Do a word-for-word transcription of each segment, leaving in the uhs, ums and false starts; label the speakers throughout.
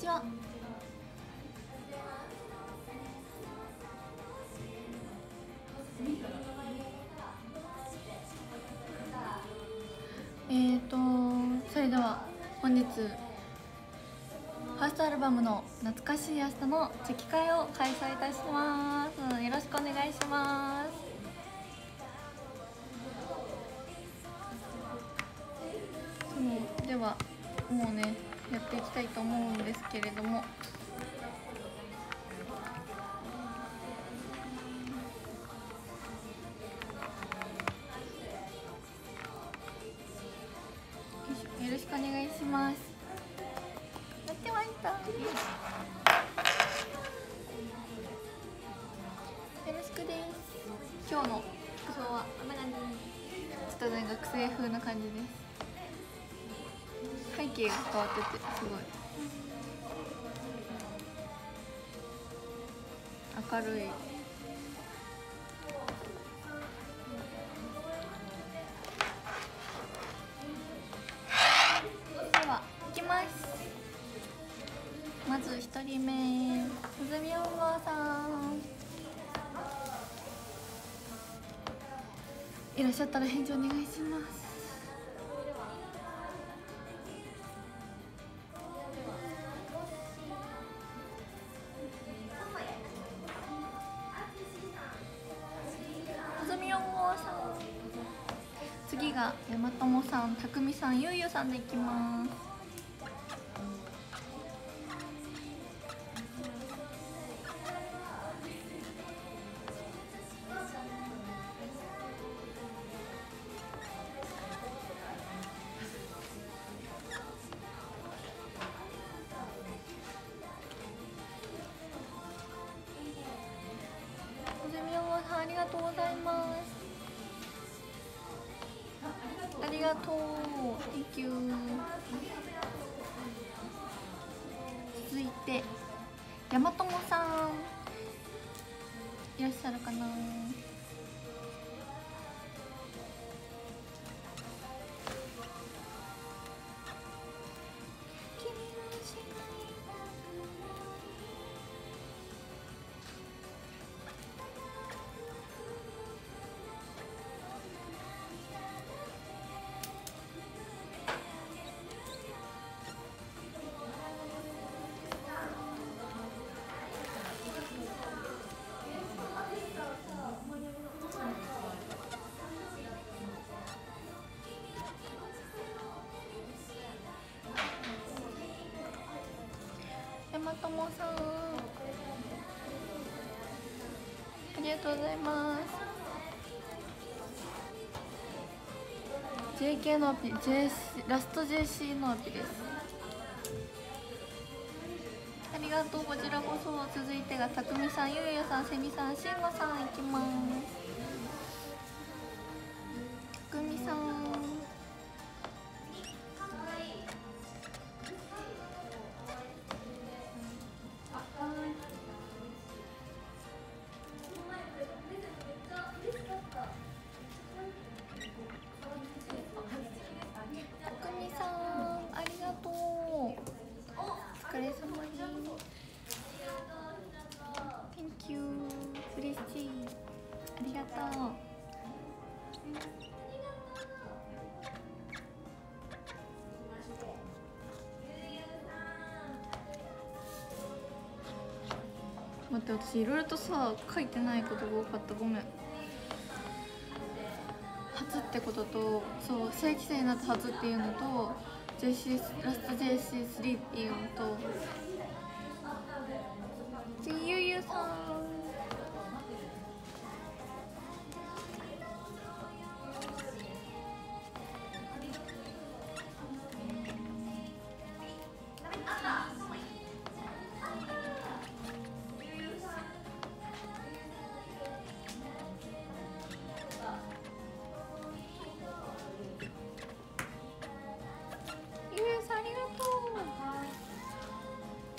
Speaker 1: ちは。えーとそれでは本日ファーストアルバムの「懐かしい明日」のチェキ会を開催いたします。よろしくお願いします。そうではもうねやっていきたいと思うんですけれども、よろしくお願いします。やってました。よろしくです。今日の服装はこんな感じ。ちょっとね学生風な感じです。背景が変わっててすごい明るい。では行きます。まずひとりめ、鈴見おばあさんいらっしゃったら返事お願いします。鈴見おばあさん、次が山友さん、たくみさん、ゆうゆうさんでいきます。ありがとうございます。ありがとう。Thank you。続いて山友さんいらっしゃるかな。山友さんありがとうございます。 ジェーケー のアピ、ジェーシー、ラスト ジェーシー のアピです。ありがとう。こちらこそ。続いてがたくみさん、ゆうゆうさん、せみさん、しんごさんいきます。たくみさん待って、私いろいろとさ書いてないことが多かった。ごめん。初ってことと、そう正規生になった初っていうのと ジェーシー ラスト ジェーシースリー っていうのと、次ゆうゆうさんありがとう。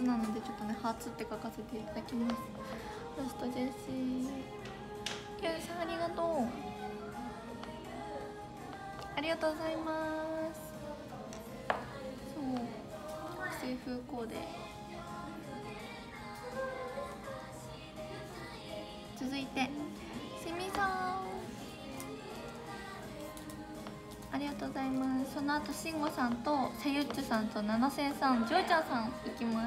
Speaker 1: なのでちょっとね初って書かせていただきます。ラストジェシー、ゆうさんありがとう、ありがとうございます。そう清風コーデ、続いてしみさんありがとうございます。その後しんごさんとせゆっちさんとななせんさん、ジョーちゃんさんいきます。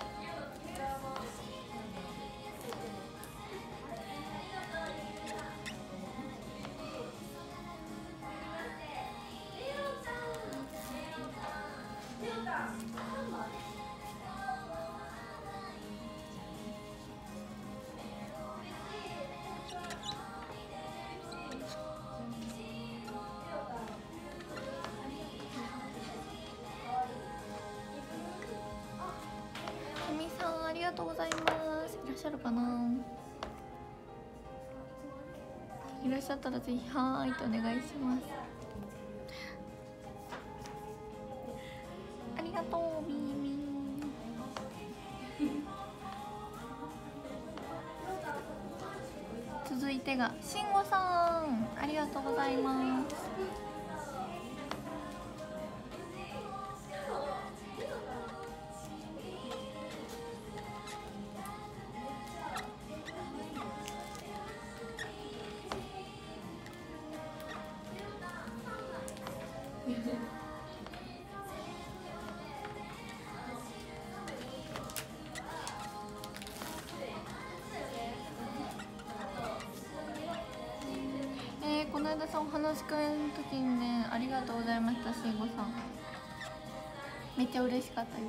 Speaker 1: ありがとうございます。いらっしゃるかな、いらっしゃったらぜひはーいとお願いします。ありがとうみーみー。続いてがしんごさんありがとうございます。えー、この間さお話し会の時にねありがとうございました。しんごさんめっちゃ嬉しかったよ。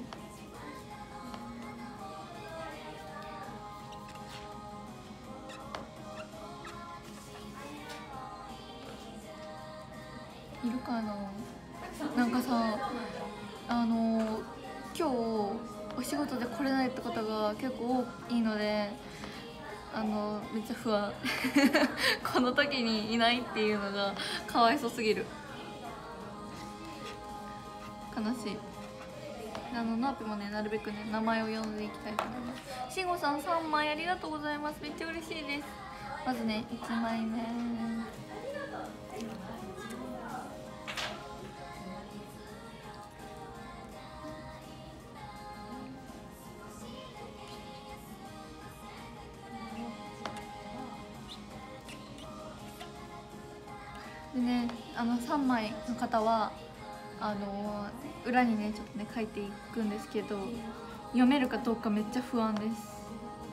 Speaker 1: いるかな、なんかさあの今日お仕事で来れないってことが結構多いので、あのめっちゃ不安この時にいないっていうのがかわいそすぎる、悲しい。あのナーピもねなるべくね名前を呼んでいきたいと思います。しんごさんさんまいありがとうございます。めっちゃ嬉しいです。まずねいちまいめでね、あのさんまいの方はあの裏にねちょっとね書いていくんですけど、読めるかどうかめっちゃ不安です。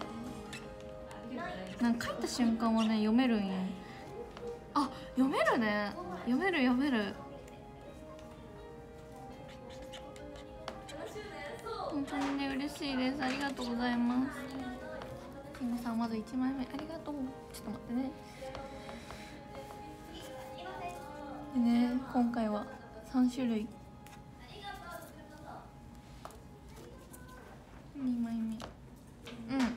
Speaker 1: なんか書いた瞬間はね読めるんよ。あ、読めるね、読める読める。本当にね嬉しいです。ありがとうございます。しんごさんまずいちまいめありがとう。ちょっと待ってね。でね今回はさんしゅるいにまいめ、うん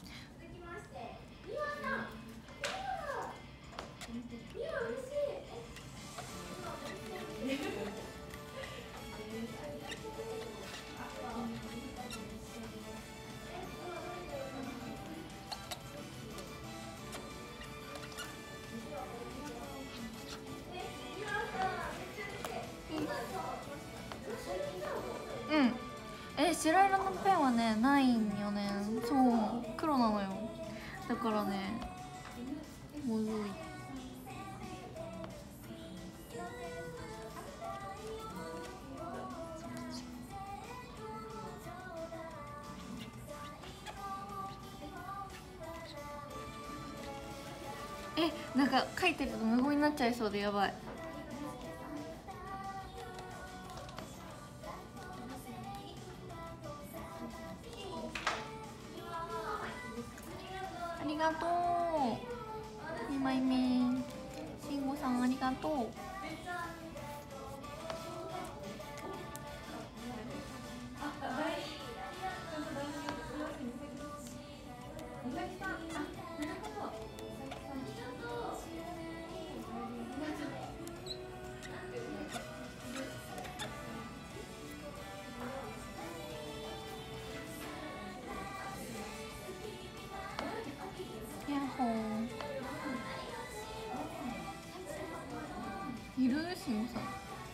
Speaker 1: うん、え白色のペンはねないんよね。そう黒なのよ。だからねむずい。えなんか書いてると無言になっちゃいそうでやばい。ありがとうにまいめしんごさんありがとう。 しんさん。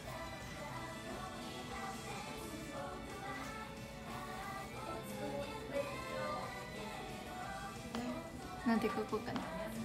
Speaker 1: なんて書こうかな。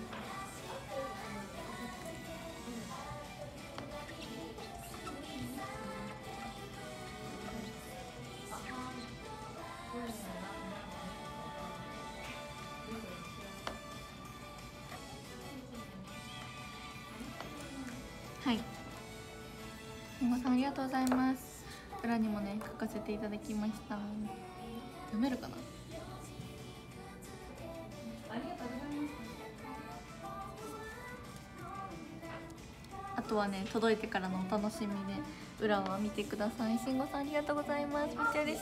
Speaker 1: はい、皆さんありがとうございます。裏にもね書かせていただきました。読めるかな。あとはね届いてからのお楽しみで裏は見てください。しんごさんありがとうございます。めっちゃ嬉しい。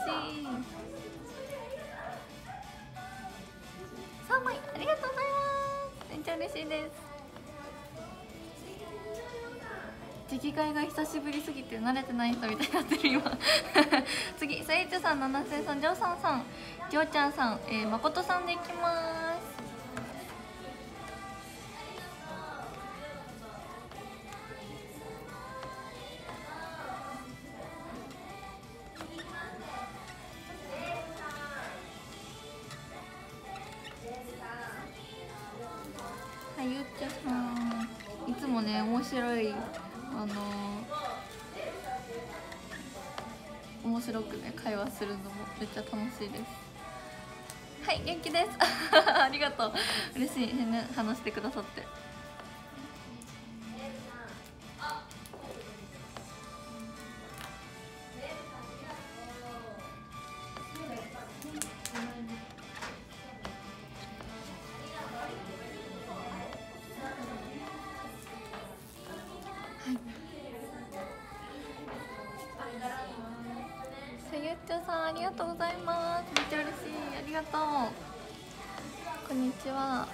Speaker 1: さんまいありがとうございます。めっちゃ嬉しいです。次期会が久しぶりすぎて慣れてない人みたいになってる今次スイーツさん、七瀬さん、ジョーさんさん、ジョーちゃんさん、えー、誠さんでいきます。はい、ゆっちゃさんいつもね面白いあのー、面白くね会話するのもめっちゃ楽しいです。はい元気ですありがとう、嬉しいね話してくださって。ゆっちょさんありがとうございます。めっちゃ嬉しい、ありがとう。こんにちは。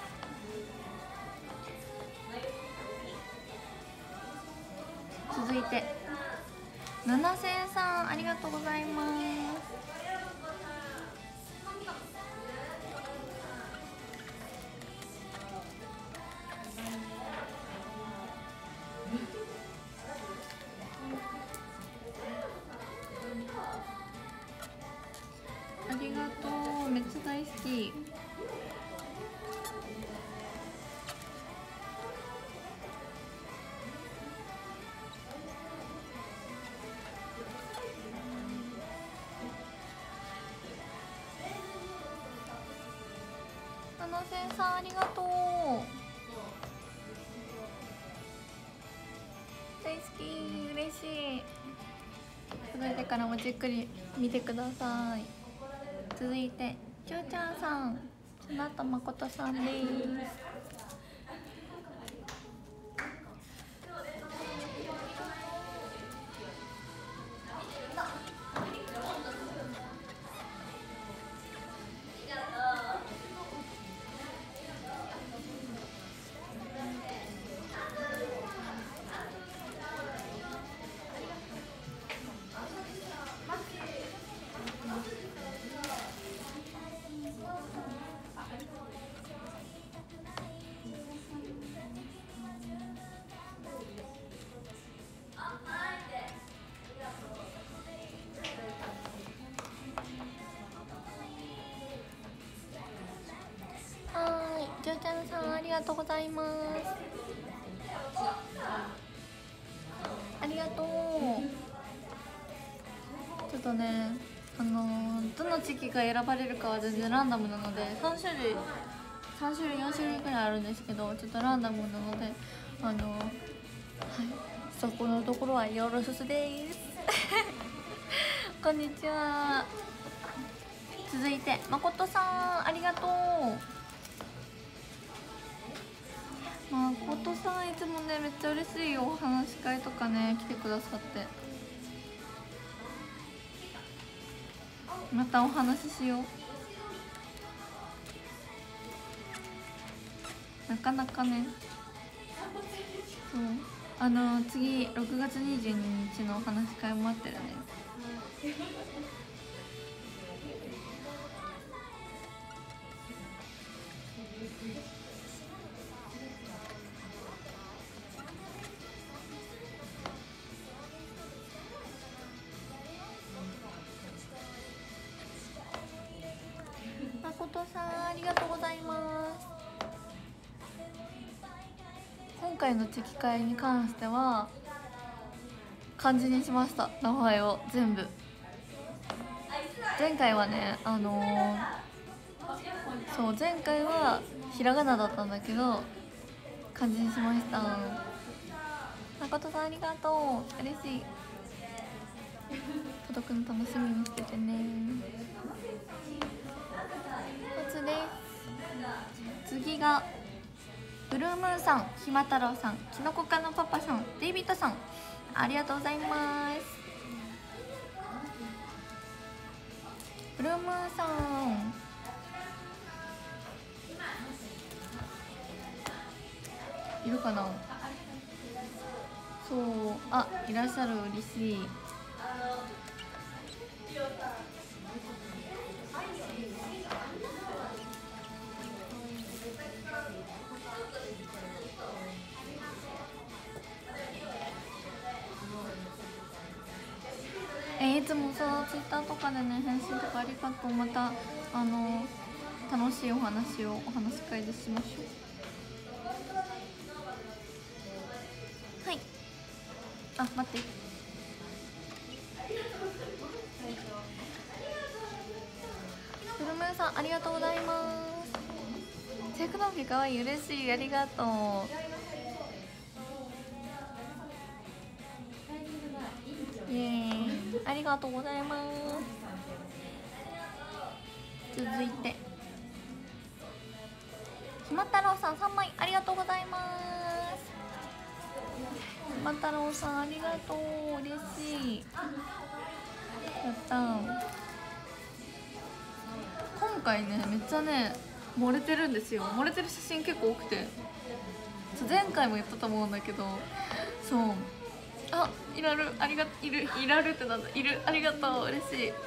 Speaker 1: 続いてななせんさんありがとうございます。ありがとう、めっちゃ大好き。ななせんさんありがとう、大好き、嬉しい。届いてからもじっくり見てください。続いてちょうちゃんさん、その後誠さんです。ジョーちゃんさんありがとうございます。ありがとう。ちょっとねあのー、どの地域が選ばれるかは全然ランダムなのでさん種類さん種類よん種類ぐらいあるんですけど、ちょっとランダムなのであのー、はいそこのところはよろしすですこんにちは。続いて誠さんありがとう。誠さんいつもねめっちゃ嬉しいよ、お話し会とかね来てくださって、またお話ししよう。なかなかね、そうあの次ろくがつにじゅうににちのお話し会もあってるね。 ありがとうございます。今回のチェキ会に関しては漢字にしました。名前を全部。前回はねあのー、そう前回はひらがなだったんだけど漢字にしました。誠さんありがとう、嬉しい。届くの楽しみにしててね。こつです。次がブルームーンさん、ひま太郎さん、きのこかのパパさん、デイビッドさん、ありがとうございます。ブルームーンさんいるかな。そう、あ、いらっしゃる、嬉しい。えいつもさツイッターとかでね返信とかありがとう。またあの楽しいお話をお話し会でしましょう。はい、あ、待って、ブルムーンさんありがとうございます。チェックノンピかわいい、嬉しい、ありがとう。イエーイ、ありがとうございます。続いてひま太郎さんさんまいありがとうございます。ひま太郎さんありがとう、嬉しい。やったー。今回ねめっちゃね漏れてるんですよ。漏れてる写真結構多くて、前回も言ったと思うんだけど、そう、あ、いらる、ありがいる、いらるってなんだ、いる、ありがとう、嬉しい。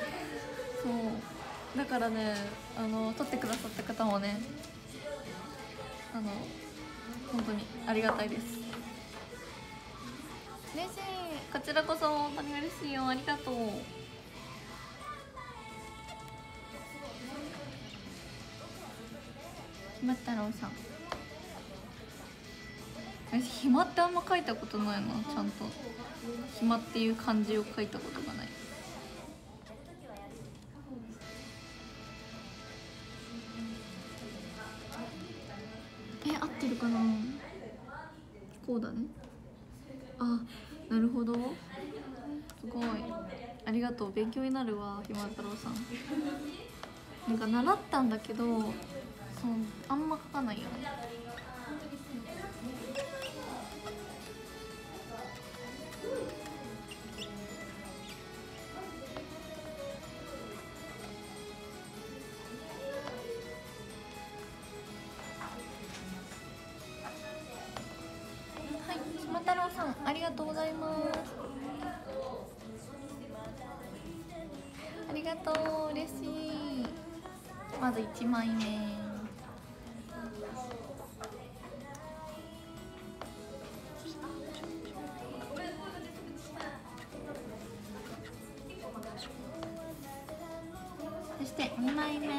Speaker 1: そうだからね、あの撮ってくださった方もね、あの本当にありがたいです。嬉しい、こちらこそ本当に嬉しいよ、ありがとう。ひま太郎さん、私ひまってあんま書いたことないな。ちゃんとひまっていう漢字を書いたことがない。え、合ってるかな。こうだね。あ、なるほど、すごいありがとう、勉強になるわ。ひま太郎さんなんか習ったんだけど、そうあんま書かないよね。はい、ひま太郎さんありがとうございます。ありがとう、嬉しい。まずいちまいめ、そしてにまいめ、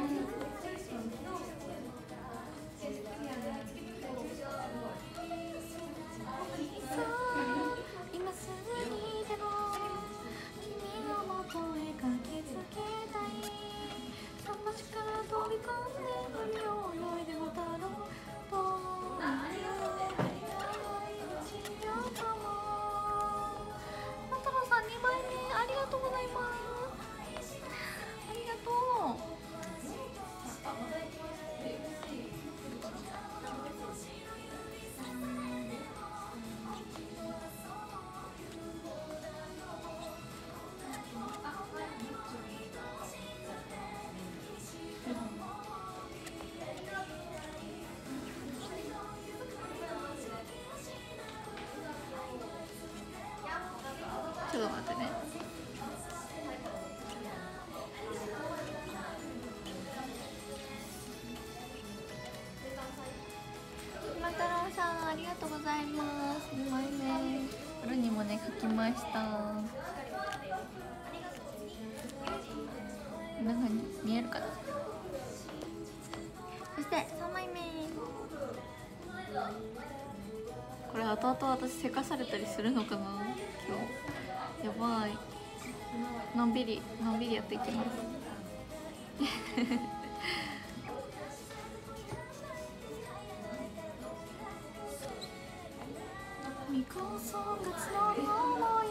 Speaker 1: ちょっと待ってね。ひま太郎さんありがとうございます。にまいめ夜にもね書きました。こんな感じ見えるかな。 これ後々私せかされたりするのかな今日。やばい。のんびりのんびりやっていきますみこそがつのり思い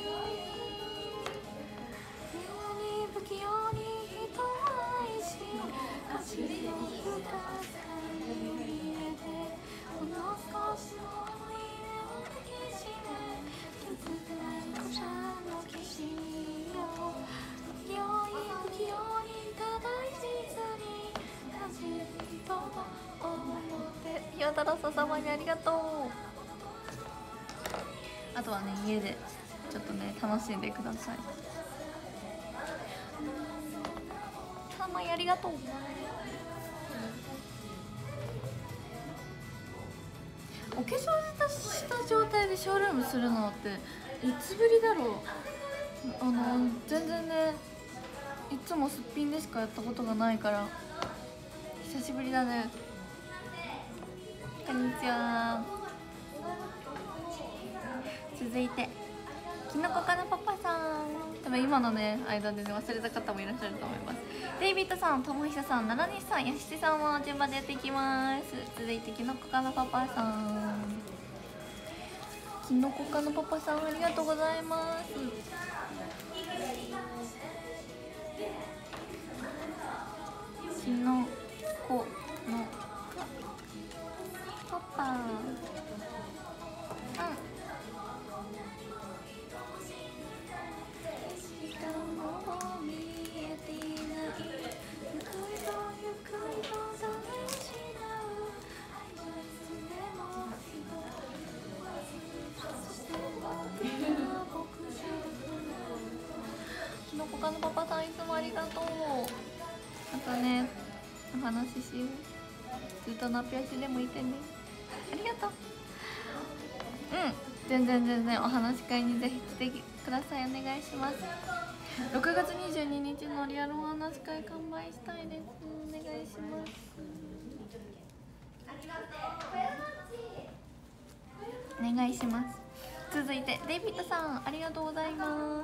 Speaker 1: に不器用に人を愛し走りを深さに入れてほんの少しの思い出を抱きしめ気づかない故障の騎士よ不器用に不器用にただ一途に走ると思って岩太郎さん様にありがとう。あとはね家でちょっとね楽しんでください。たまにありがとう。お化粧した状態でショールームするのっていつぶりだろう。あの全然ねいつもすっぴんでしかやったことがないから久しぶりだね。こんにちは。続いてきのこかなパパさん、多分今のね間でね忘れた方もいらっしゃると思います。デイビッドさん、ともひささん、ななにさん、やしちさんは順番でやっていきます。続いてきのこかなパパさん、きのこかなパパさんありがとうございます。きのこのパパ、うんきのこかのパパさんいつもありがとう。またねお話ししよう。ずっとナピアシでもいてね。ありがとう。うん全然全然お話し会にぜひ来てください。お願いします。ろくがつにじゅうににちのリアルお話し会完売したいです。お願いします。お願いします。続いてデイビッドさんありがとうございます。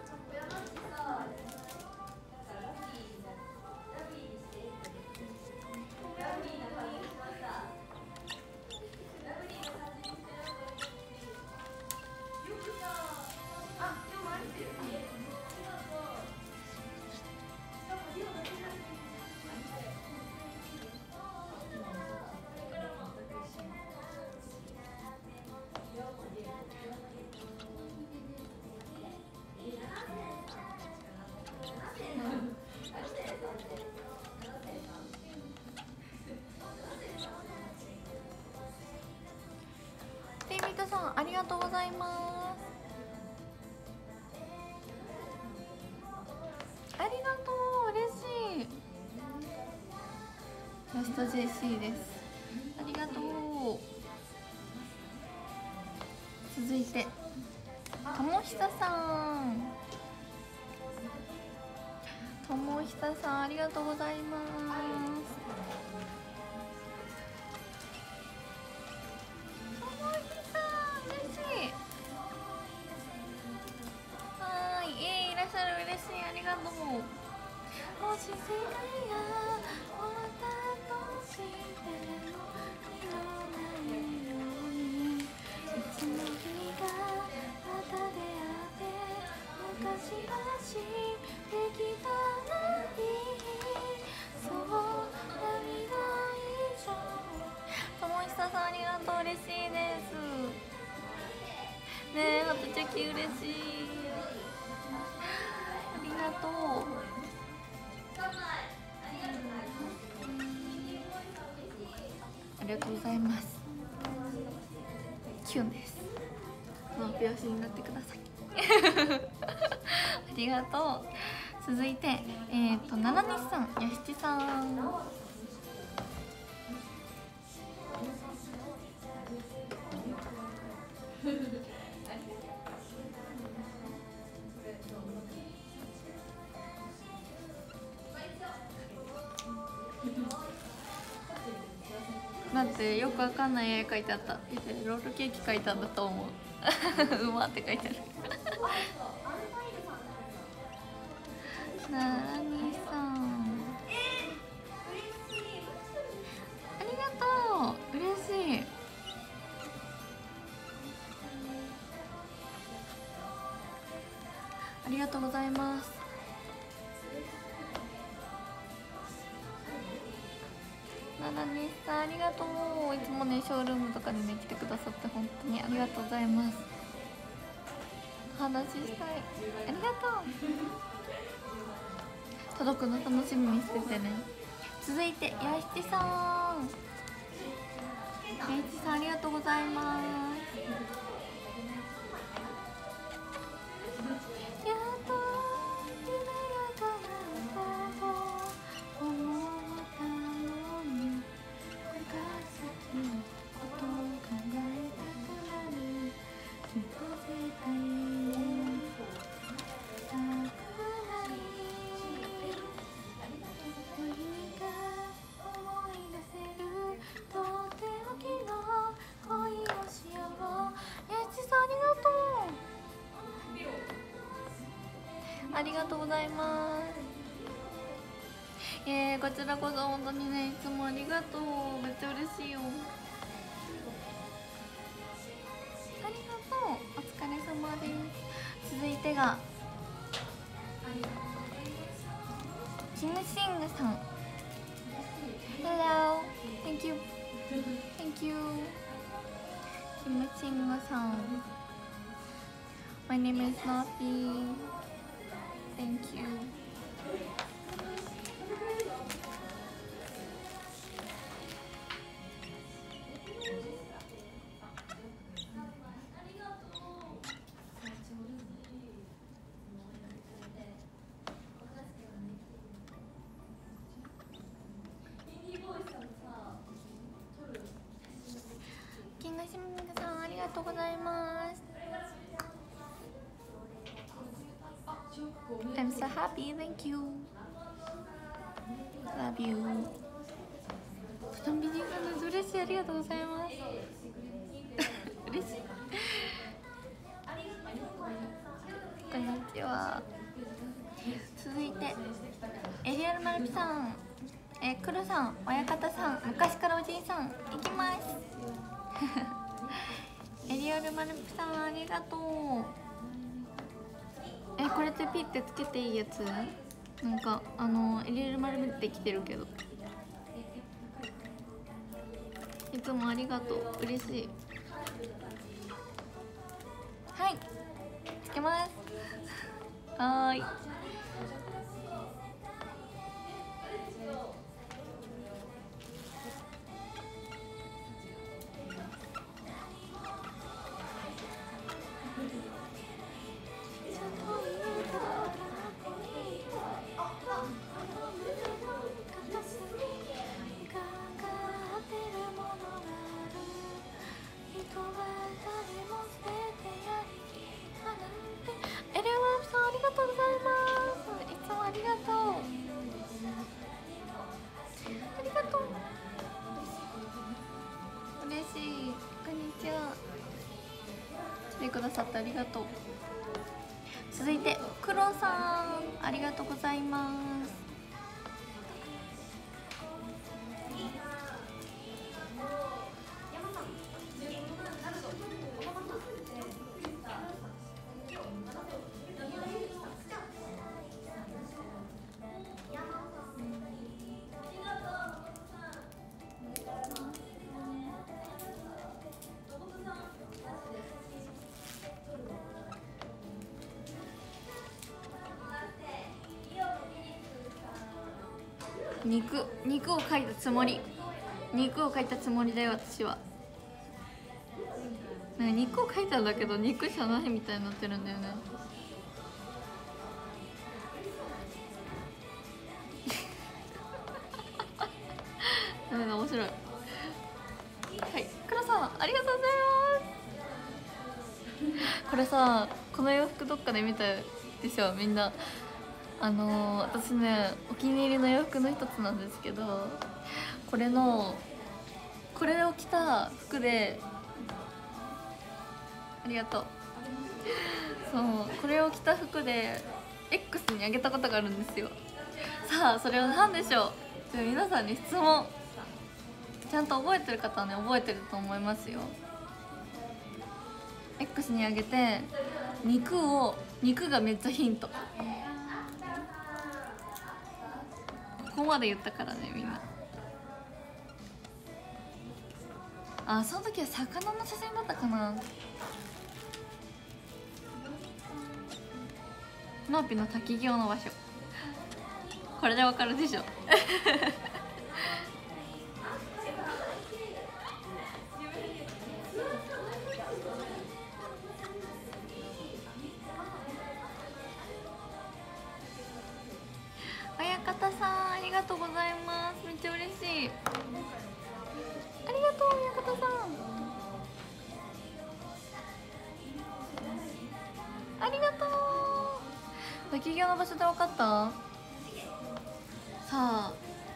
Speaker 1: デイビッドさんありがとうございます。ありがとう、嬉しい。ラスト ジェーシー です。ありがとう。続いてともひささん、ともひささんありがとうございます。ともひさん嬉しい。はーい、えー、いらっしゃる、嬉しい、ありがとう。もし世界が終わったとしても色ないようにいつの日がまた出会って昔話できたらいい。そう涙以上。ともひささんありがとう、嬉しいです。ねえハトチョキ嬉しい。ありがとう。ありがとうございます。キュンです。マーピアシになってくださいありがとう。続いてえっ、ー、とななにさん、やしちさんだってよくわかんない絵描いてあった。ロールケーキ描いたんだと思ううまって書いてあるならにさんありがとう、嬉しい。ありがとうございます。ななねさんありがとう。いつもねショールームとかにね来てくださって本当にありがとうございます。お話ししたい、ありがとう届くの楽しみにしててね。続いてやしちさん、やしちさんありがとうございます。やっと夢が叶ったと思ったのに長崎のことを考えたくなる。きっと絶対たくない何か思い出せるとっておきの恋をしよう。えちさんありがとう、ありがとうございます。えー、こちらこそ本当にねいつもありがとう、めっちゃ嬉しいよ。ありがとう、お疲れ様です。続いてがキムシングさん。 Hello, thank you thank you キムシングさん。 My name is Nafi, thank you。キングシングさんありがとうございます。 I'm so happy, thank you, love you。 ふとん美人さんの嬉しい、ありがとうございます嬉しいこんにちは。続いてエリアルマルピさん、えクロさん、親方さん、昔からおじいさん、いきますエリアルマルピさんありがとう。えこれってピッてつけていいやつ？なんかあのエリアルマルピってきてるけど、いつもありがとう、嬉しい。はいつけますはーい。くださってありがとう。続いてクロさんありがとうございます。肉肉を描いたつもり肉を描いたつもりだよ私は。なんか肉を描いたんだけど肉じゃないみたいになってるんだよねなんか面白い。はいクロさんありがとうございますこれさこの洋服どっかで見たでしょみんな。あのー、私ねお気に入りの洋服の一つなんですけど、これのこれを着た服で、ありがとう。そうこれを着た服で X にあげたことがあるんですよ。さあそれは何でしょう。じゃあ皆さんに質問、ちゃんと覚えてる方はね覚えてると思いますよ。 X にあげて、肉を肉がめっちゃヒント。ここまで言ったからねみんな。あ、その時は魚の写真だったかな。マーピの滝行の場所、これでわかるでしょ。親方さんありがとうございます。めっちゃ嬉しい。ありがとう親方さん、ありがとう。滝行の場所で分かった？さあ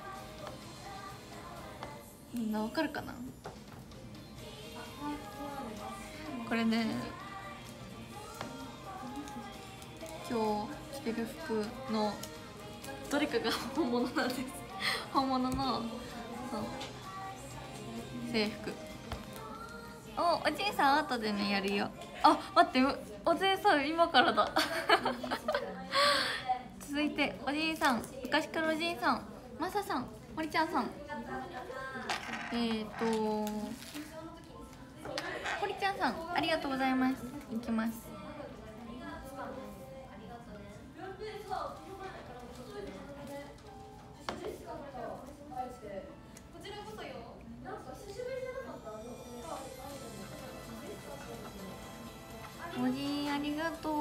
Speaker 1: みんな分かるかな。これね、今日着てる服のどれかが本物なんです。本物のそう制服。お、おじいさん後でねやるよ。あ、待って、おじいさん今からだ。続いておじいさん、昔からおじいさん、マサさん、森ちゃんさん、えーと堀ちゃんさんありがとうございます。いきます。おじいありがとう。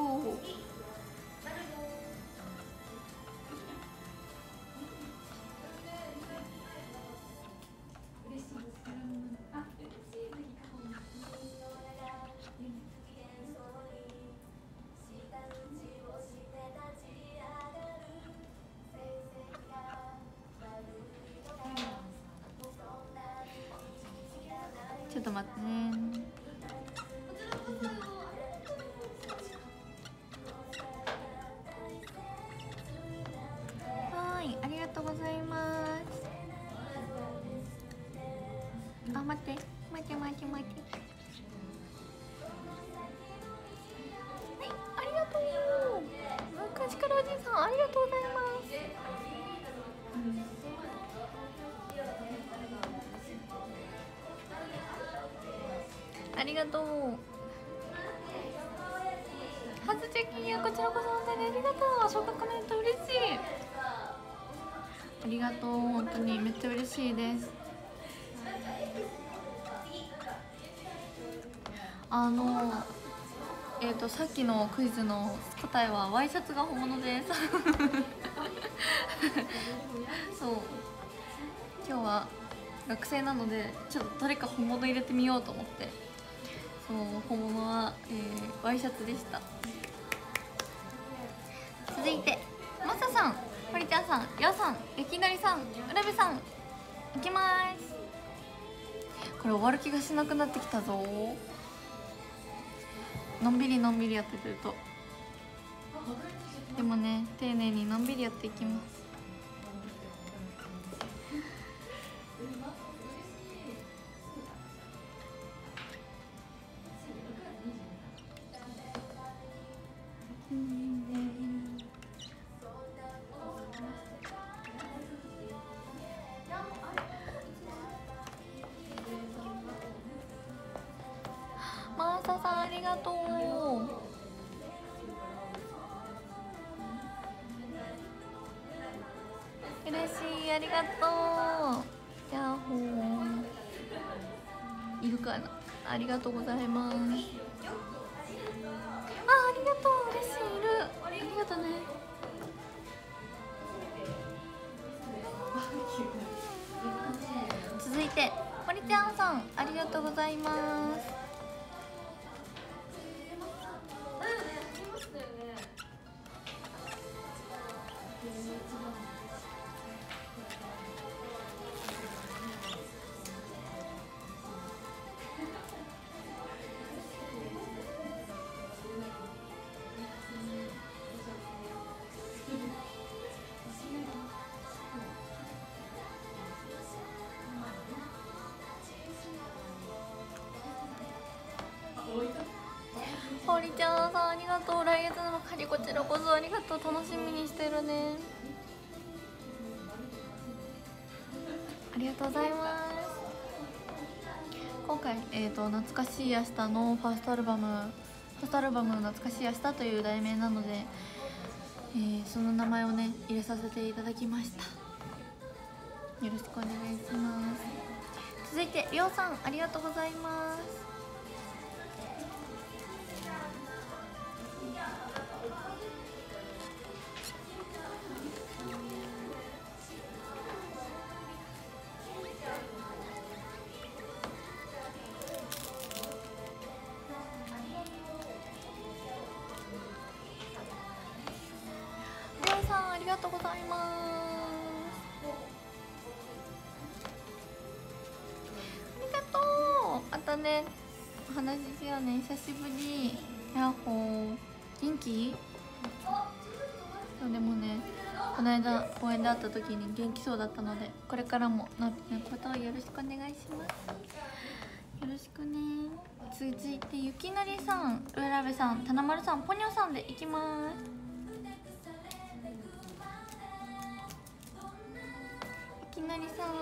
Speaker 1: ちょっと待ってね。はい、ありがとうございます。あ、待って待って待って待って。はい、ありがとう。昔からおじいさんありがとうございます。ありがとう。はずちゃきやこちらこそ本当にありがとう。小学コメント嬉しい。ありがとう、本当にめっちゃ嬉しいです。あのえっ、ー、とさっきのクイズの答えはワイシャツが本物です。そう今日は学生なのでちょっとどれか本物入れてみようと思って、そう本物は、えー、ワイシャツでした。続いてマサさん、堀ちゃんさん、ヤさん、ゆきのりさん、浦部さん、いきます。これ終わる気がしなくなってきたぞ。のんびりのんびりやってると、でもね丁寧にのんびりやっていきます。マーサさんありがとう。嬉しい、ありがとう。ヤッホー。いるかな。ありがとうございます。あ、ありがとう、嬉しい、いる。ありがとうね。続いて堀ちゃんさんありがとうございます。 りちゃんさんありがとう。来月のかりこちらこそありがとう。楽しみにしてるね。ありがとうございます。今回、えーと「懐かしい明日」のファーストアルバムファーストアルバムの「懐かしい明日」という題名なので、えー、その名前をね入れさせていただきました。よろしくお願いします。続いてりょうさんありがとうございます。りょうさんありがとうございます。ありがとう。またねお話ししようね。久しぶり。やっほー元気？そうでもねこの間公園で会った時に元気そうだったので、これからものびのことをよろしくお願いします。よろしくね。続いてゆきなりさん、うらべさん、たなまるさん、ぽにょさんでいきます。ゆきなりさん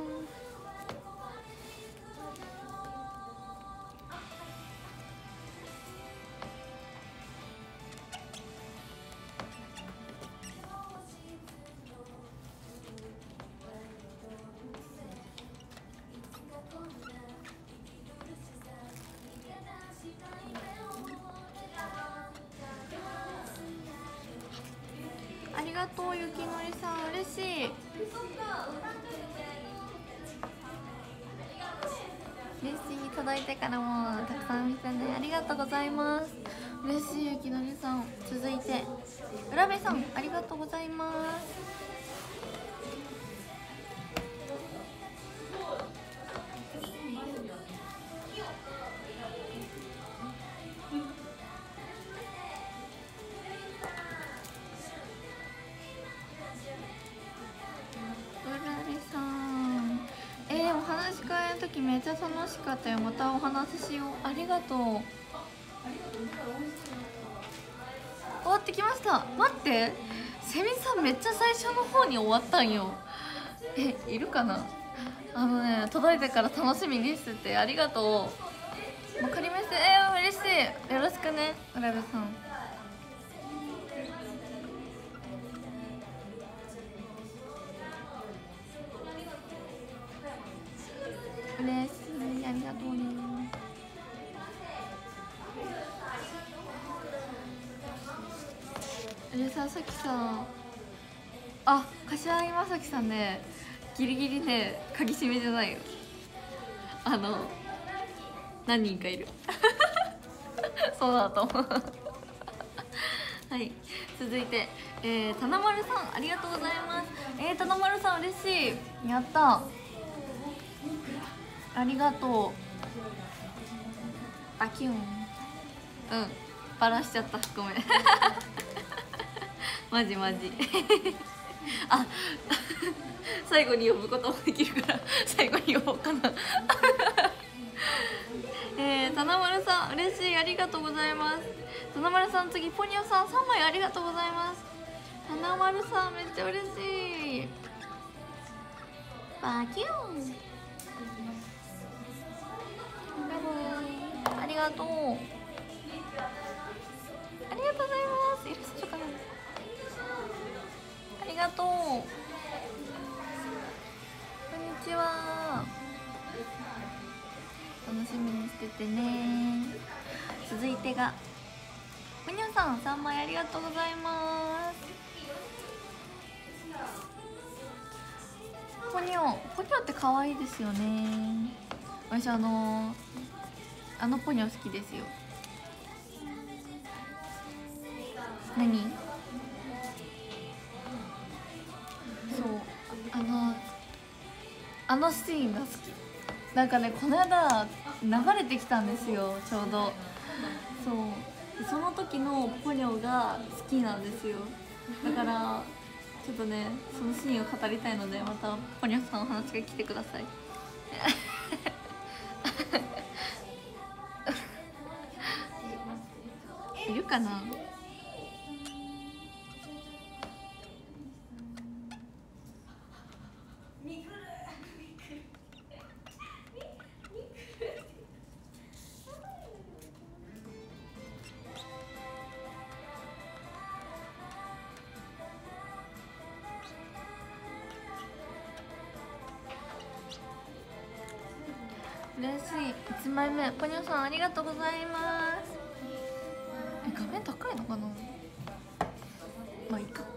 Speaker 1: ありがとう。ゆきのりさん嬉しい。嬉しい。届いてからもたくさん見てね。ありがとうございます。嬉しい。ゆきのりさん。続いてうらべさんありがとうございます。めっちゃ楽しかったよ。またお話ししよう。ありがとう。終わってきました。待って、セミさんめっちゃ最初の方に終わったんよ。え、いるかな。あのね届いてから楽しみにしててありがとう。もう仮メッセえー、嬉しい。よろしくねうらべさん。嬉しい。ありがとうね。えささっきさあ柏木まさきさんねギリギリね鍵閉めじゃないよ。あの何人かいるそうだと思うはい、続いて、えー、たなまるさんありがとうございます。えー、たなまるさん嬉しい。やったありがとう。バキュン。うんバラしちゃった。ごめんマジマジあ最後に呼ぶこともできるから最後に呼ぼうかなえー、たなまるさん嬉しい。ありがとうございます。たなまるさん次ポニョさんさんまいありがとうございます。たなまるさんめっちゃ嬉しい。バキュンありがとう。ありがとうございます。いらっしゃるかな。ありがとう。こんにちは。楽しみにしててね。続いてがむにゃさんさんまいありがとうございます。ポニョポニョって可愛いですよね。私あのあのポニョ好きですよ。何？そうあのあのシーンが好き。なんかねこの間流れてきたんですよちょうど。そうその時のポニョが好きなんですよ。だからちょっとねそのシーンを語りたいのでまたポニョさんお話が来てくださいかな。嬉しい。いちまいめポニョさんありがとうございます。え、画面高いのかな。まあいいか。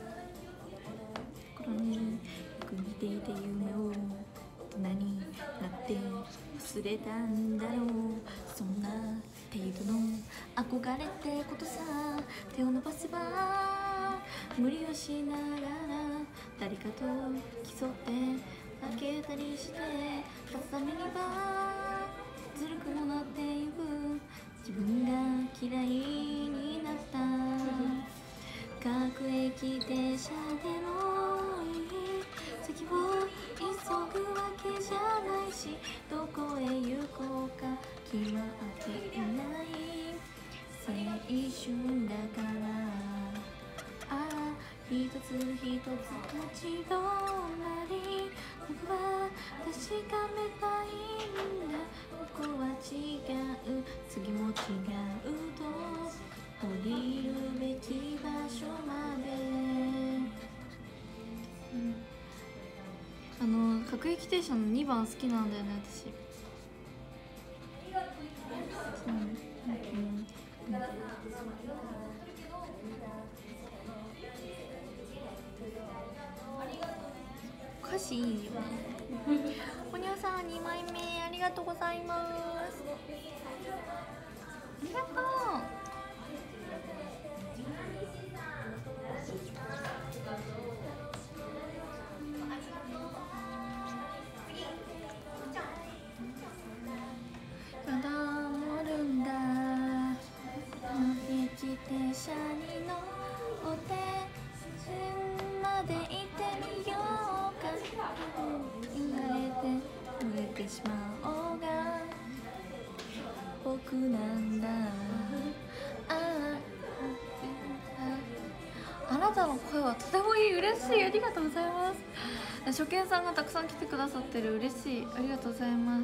Speaker 1: このね、よく見ていた夢を大人になって忘れたんだろう。そんな程度の憧れってことさ。手を伸ばせば無理をしながら誰かと競って負けたりして、重ねればずるくもなってゆく自分が嫌いになった。各駅停車でもいい、先を急ぐわけじゃないし、どこへ行こうか決まっていない青春だから。ああ一つ一つ立ち止まり、僕は確かめたいんだ。ここは違う、次も違うと降りるべき場所まで、うん、あの各駅停車のにばん好きなんだよね私。うん、うん、歌詞いいよね。ポニョさんにまいめありがとうございます。ありがとう。ただ乗るんだ、駅停車に乗って線まで行ってみようか。言われて濡れてしまおうが僕なんだ。ああ、あなたの声はとてもいい。嬉しい、ありがとうございます。初見さんがたくさん来てくださってる。嬉しい、ありがとうございます。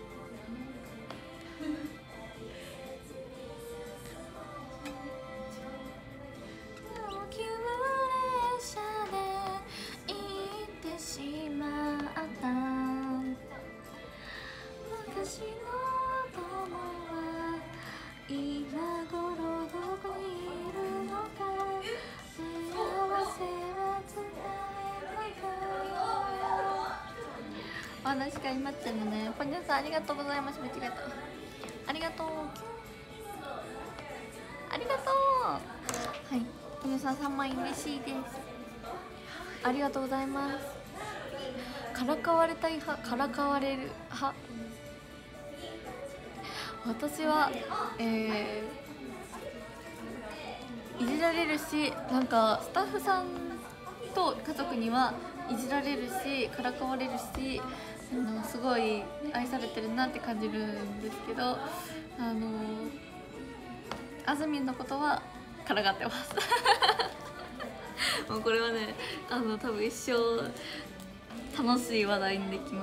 Speaker 1: 話が今ってんのね。ポニョさんありがとうございます。間違えた。ありがとう。ありがとう。はい。ポニョさんさんまい嬉しいです。ありがとうございます。からかわれたい派、からかわれる派。私は、えー、いじられるし、なんかスタッフさんと家族にはいじられるし、からかわれるし、あのすごい愛されてるなって感じるんですけど、あのあずみんのことはからかってますもうこれはね、あの多分一生楽しい話題にできます。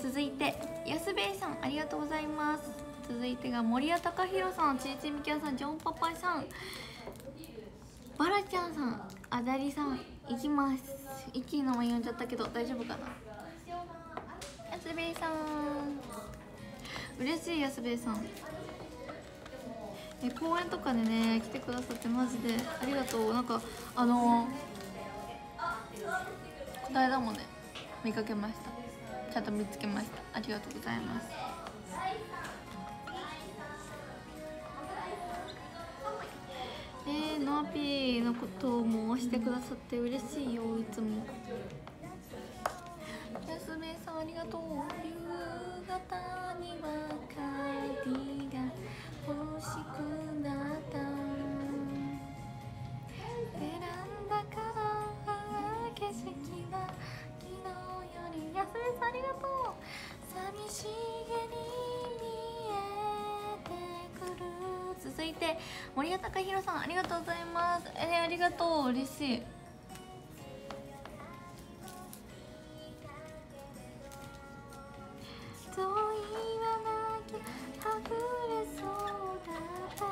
Speaker 1: 続いてやすべいさんありがとうございます。続いてが森谷貴弘さん、ちいちみきやさん、ジョンパパイさん、バラちゃんさん、あざりさん、いきます。一気に名前呼んじゃったけど大丈夫かな。やすべいさん嬉しい。やすべいさんえ公演とかでね来てくださってマジでありがとう。なんかあのこの間もね見かけました。ちゃんと見つけました。ありがとうございます。えー、ノアピーのこともしてくださって嬉しいよ。いつもやすべいさんありがとう。夕方には帰りが欲しくなった。ベランダから景色は昨日より。やすべいさんありがとう。寂しげに見えてくるて森谷貴弘さんありがとうございます。えー、ありがとう、嬉しい。そう言わなきゃはぐれそうだった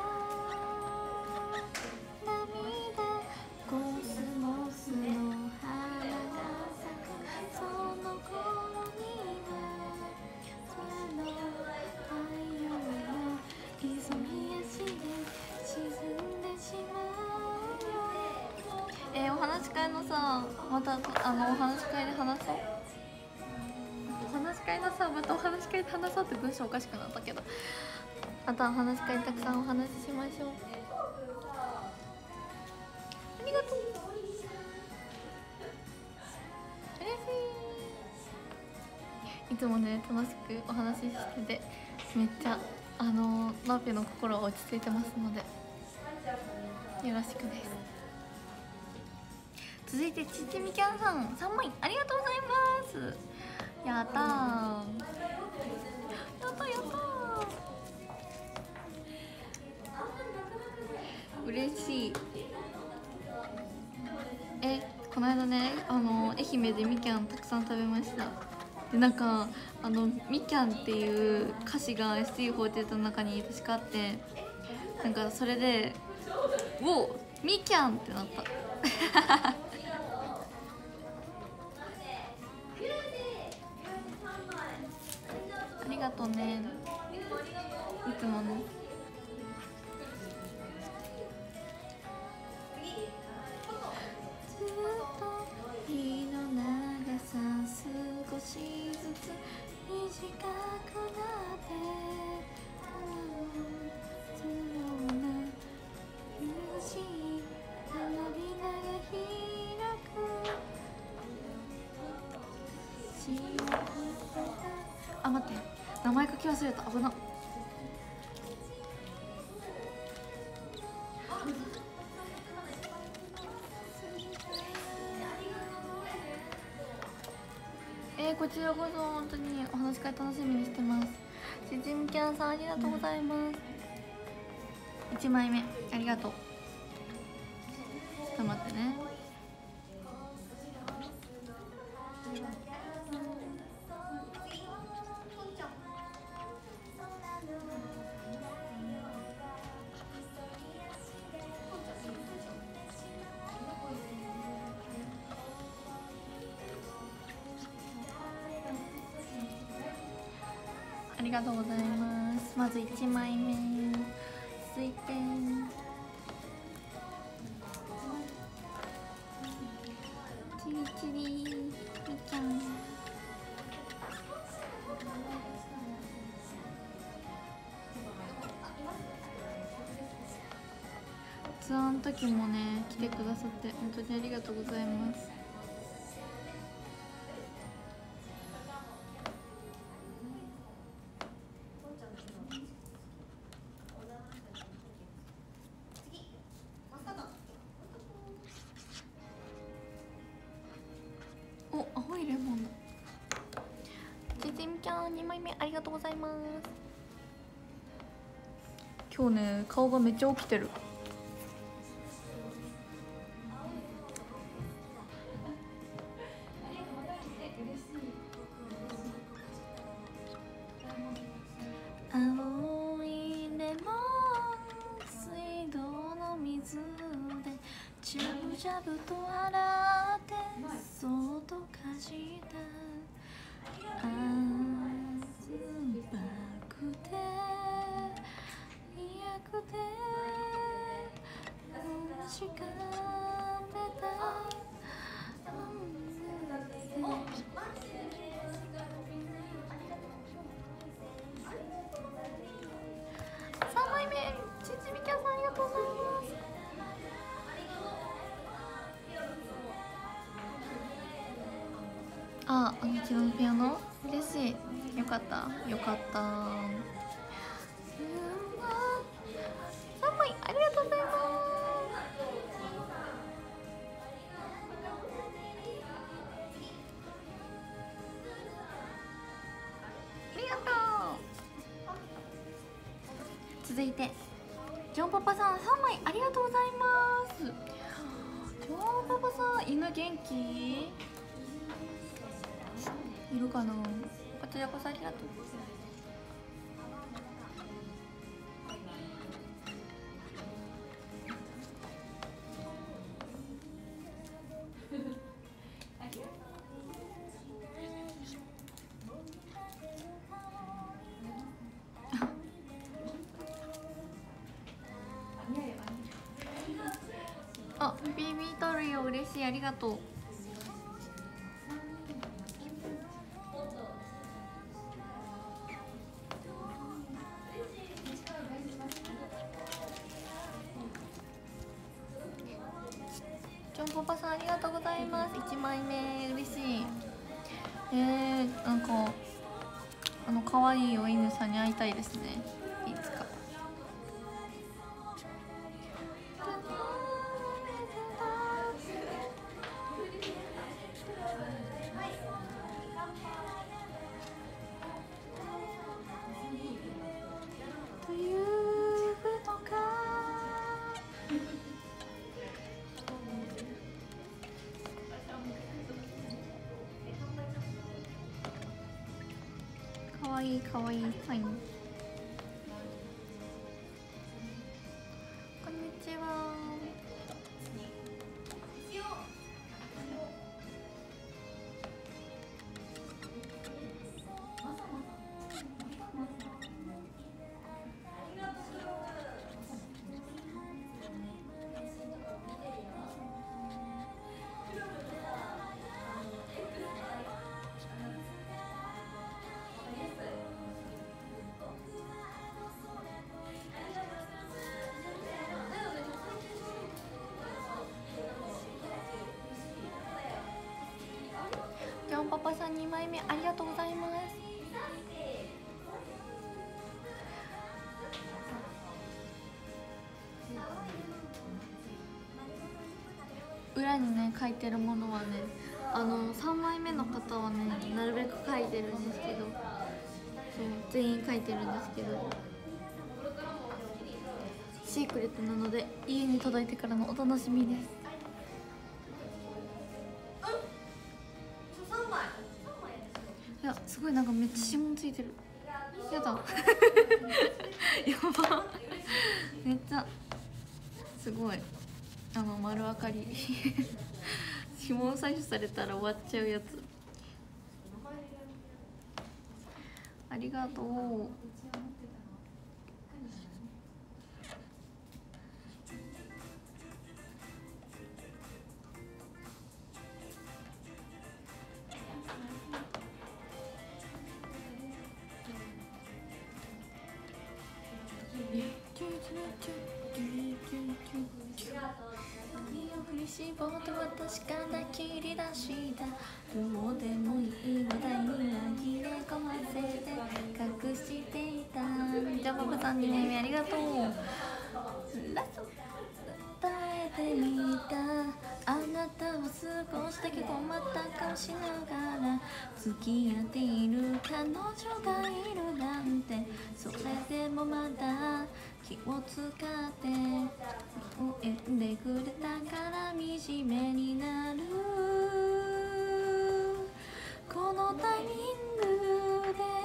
Speaker 1: 涙コスモスの花が咲くその頃にはその太陽の急ぎ足で沈んでしまうよ。えー、お話し会のさ、またあのお話し会で話そう。お話し会のさ、またお話し会で話そうって文章おかしくなったけど、またお話し会たくさんお話ししましょう。ありがとう、嬉しい。いつもね楽しくお話ししててめっちゃあのナーペの心は落ち着いてますのでよろしくです。続いてちちみきゃんさんさんまいありがとうございます。やったーやったやったー嬉しい。えこの間ねあの愛媛でみきゃんたくさん食べました。でなんかあのみきゃんっていう歌詞が エスティーフォーティーエイト の中に確かあって、なんかそれで「おおみきゃん!」ってなったありがとうね、いつもね。ずっと日の長さ少しずつ短くなってそのような虹花びらが開くあ、待って、名前書き忘れた、危な。えー、こちらこそ本当にお話し会楽しみにしてます。しじみきゃんさんありがとうございます。いちまいめありがとう。ちょっと待ってね。ありがとうございます。まずいちまいめ続いてチリチリみきゃんツアーの時もね来てくださって本当にありがとうございます。お、青いレモンだ。ちちみちゃんにまいめありがとうございます。今日ね顔がめっちゃ起きてる。青いレモン水道の水でジャブジャブと洗ってそっとかじった甘くて苦くて確かめたさんまいめちちみきゃんさんありがとうございます。あ、あの昨日のピアノ嬉しい。よかったよかった。さんまいありがとうございます。ありがとう。続いてジョンパパさんさんまいありがとうございます。ジョンパパさん、犬元気いるかな。こちらこそありがとう。あ、ビービー取るよ、嬉しい、ありがとう。ジョンパパさんありがとうございます。いちまいめ嬉しい。えー、なんかあの可愛いお犬さんに会いたいですね、いつか。ということか。かわいいかわいいサイン。こんにちは。ジョンパパさんにまいめありがとうございます。裏にね書いてるものはね、あのさんまいめの方はねなるべく書いてるんですけど、そう全員書いてるんですけど、シークレットなので家に届いてからのお楽しみです。いや、すごいなんかめっちゃ指紋ついてる。やだやばめっちゃすごい、あの丸分かり指紋採取されたら終わっちゃうやつ。ありがとう。絞って私から切り出したどうでもいい話題に紛れ込ませて隠していた。じゃあパパさんにまいめありがとう。ラスト伝えてみた。あなたは少しだけ困った顔しながら付き合っている彼女がいるなんて、それでもまだ気を使って応援でくれたから惨めになる。このタイミングで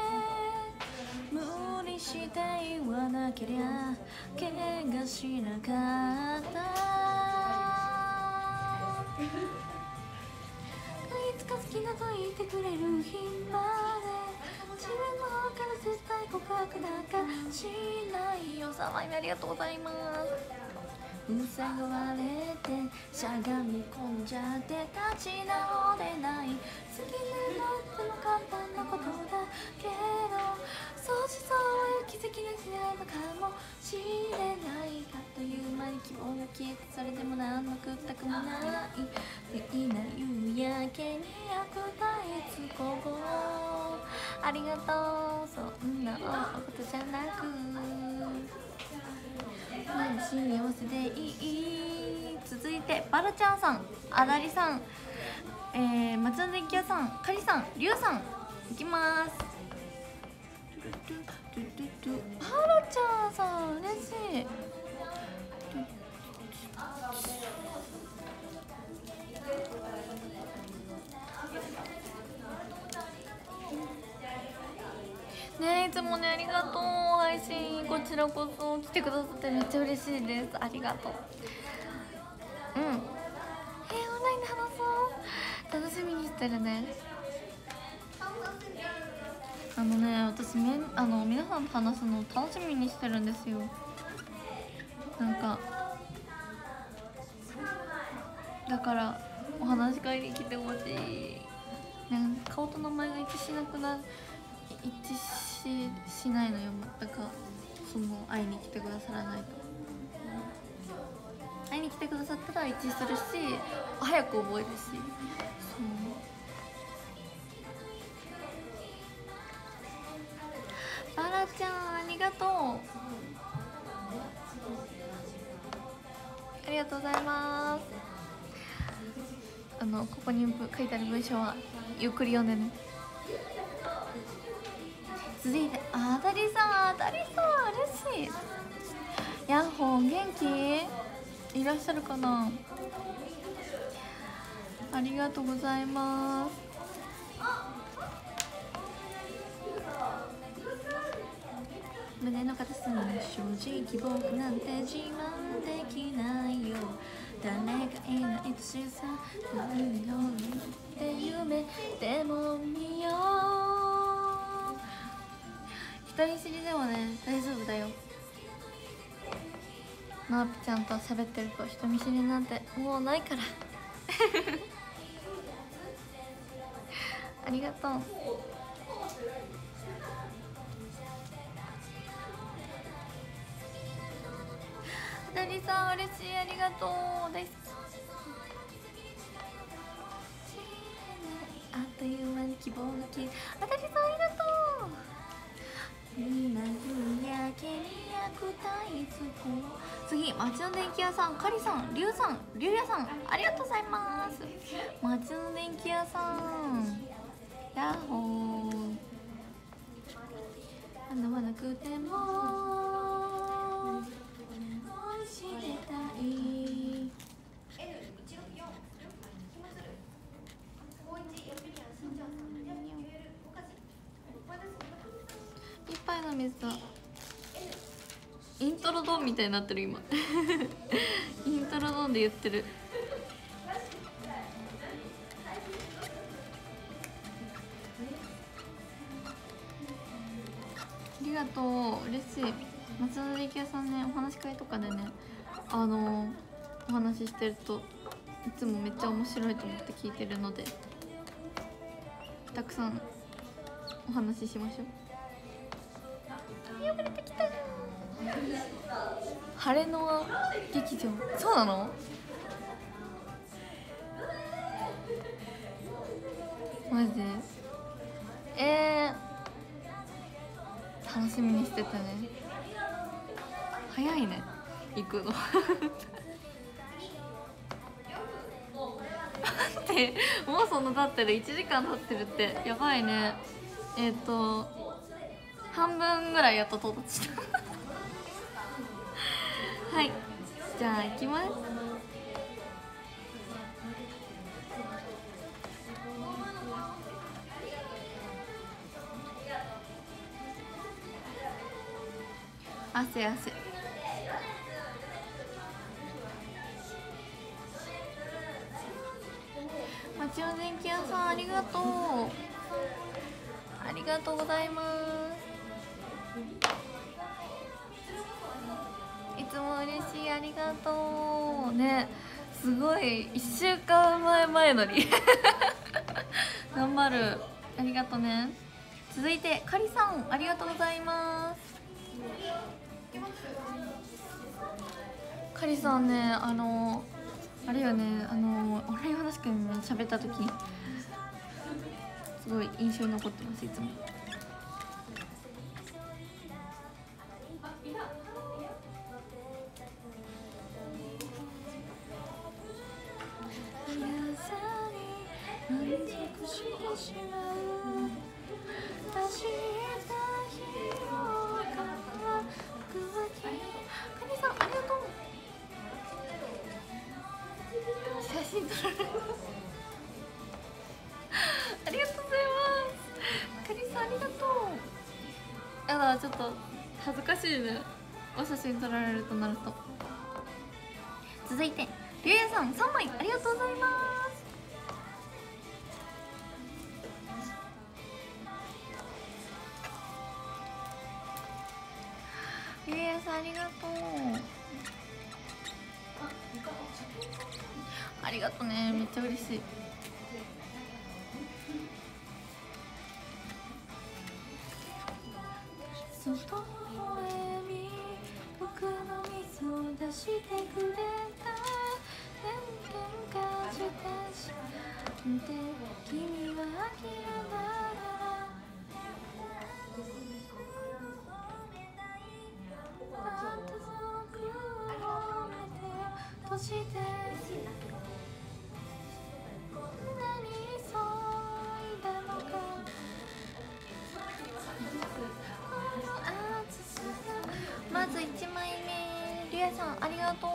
Speaker 1: 無理して言わなけりゃ怪我しなかった。いつか好きだと言ってくれる日まで自分の方から絶対告白なんかしないよ。さんまいめありがとうございます。塞がれてしゃがみ込んじゃって立ち直れない。好きになっても簡単なことだけどそうしそういう奇跡がしないのかもしれない。あっという間に希望が消えてそれでも何の屈託もない不意な夕焼けに悪態つこう。ありがとう。そんなことじゃなく幸せでいい。続いてバラちゃんさん、あだりさん、えー、松田電気屋さん、かりさん、りゅうさんいきます。バラちゃんさん嬉しい。ねえ、いつもねありがとう。配信こちらこそ来てくださってめっちゃ嬉しいです。ありがとう。うん、えー、オンラインで話そう。楽しみにしてるね。あのね、私めあの皆さんと話すの楽しみにしてるんですよ。なんかだからお話し会に来てほしい。なんか顔と名前が一致しなくな一致ししないのよ。全くその会いに来てくださらないと。会いに来てくださったら一致するし、早く覚えるし。そうバラちゃんありがとう。ありがとうございます。あのここに書いてある文章はゆっくり読んでね。続いてあたりさん、あたりさん嬉しい。ヤッホー、元気いらっしゃるかな。ありがとうございます。胸の片隅に正直僕なんて自慢できないよ。誰かいないとしさないようにって夢でも見よう。人見知りでもね大丈夫だよ。なーぴちゃんと喋ってると人見知りなんてもうないからありがとう。あたりさん嬉しい、ありがとう。大好き。あっという間に希望が消え。あたりさんありがとう。今夕焼けに役立つ子。次、町の電気屋さん、かりさん、りゅうさん、りゅうやさん、ありがとうございます。町の電気屋さん、やっほー。学ばなくても知りたい。一杯の水だ。イントロドンみたいになってる今イントロドンで言ってる。ありがとう、嬉しい。松野力也さんね、お話し会とかでね、あのお話ししてるといつもめっちゃ面白いと思って聞いてるので、たくさんお話ししましょう。呼ばれてきたよ。晴れの劇場、そうなの？マジで？えー、楽しみにしてたね。早いね行くの待ってもうそんな経ってる、いちじかん経ってるってやばいね。えっ、ー、と半分ぐらいやっと到達したはい、じゃあ行きます。汗汗。町の電気屋さんありがとう。ありがとうございます。いつも嬉しい、ありがとうね。すごいいっしゅうかんまえ前のに頑張る。ありがとうね。続いてかりさん、ありがとうございます。かりさんね、あのあれよね、あのオンライン話会で喋った時にすごい印象に残ってます。いつもさちょっと恥ずかしいね、お写真撮られるとなると。続いてりゅうやさんさんまいありがとうございます。りゅうやさんありがとう、ありがとうね、めっちゃ嬉しい。外へ見僕の水を出してくれた点々かしてしまって君は諦めながらあんたその句を埋めて閉じて何急いだのかまずいちまいめりゅうやさんありがとう。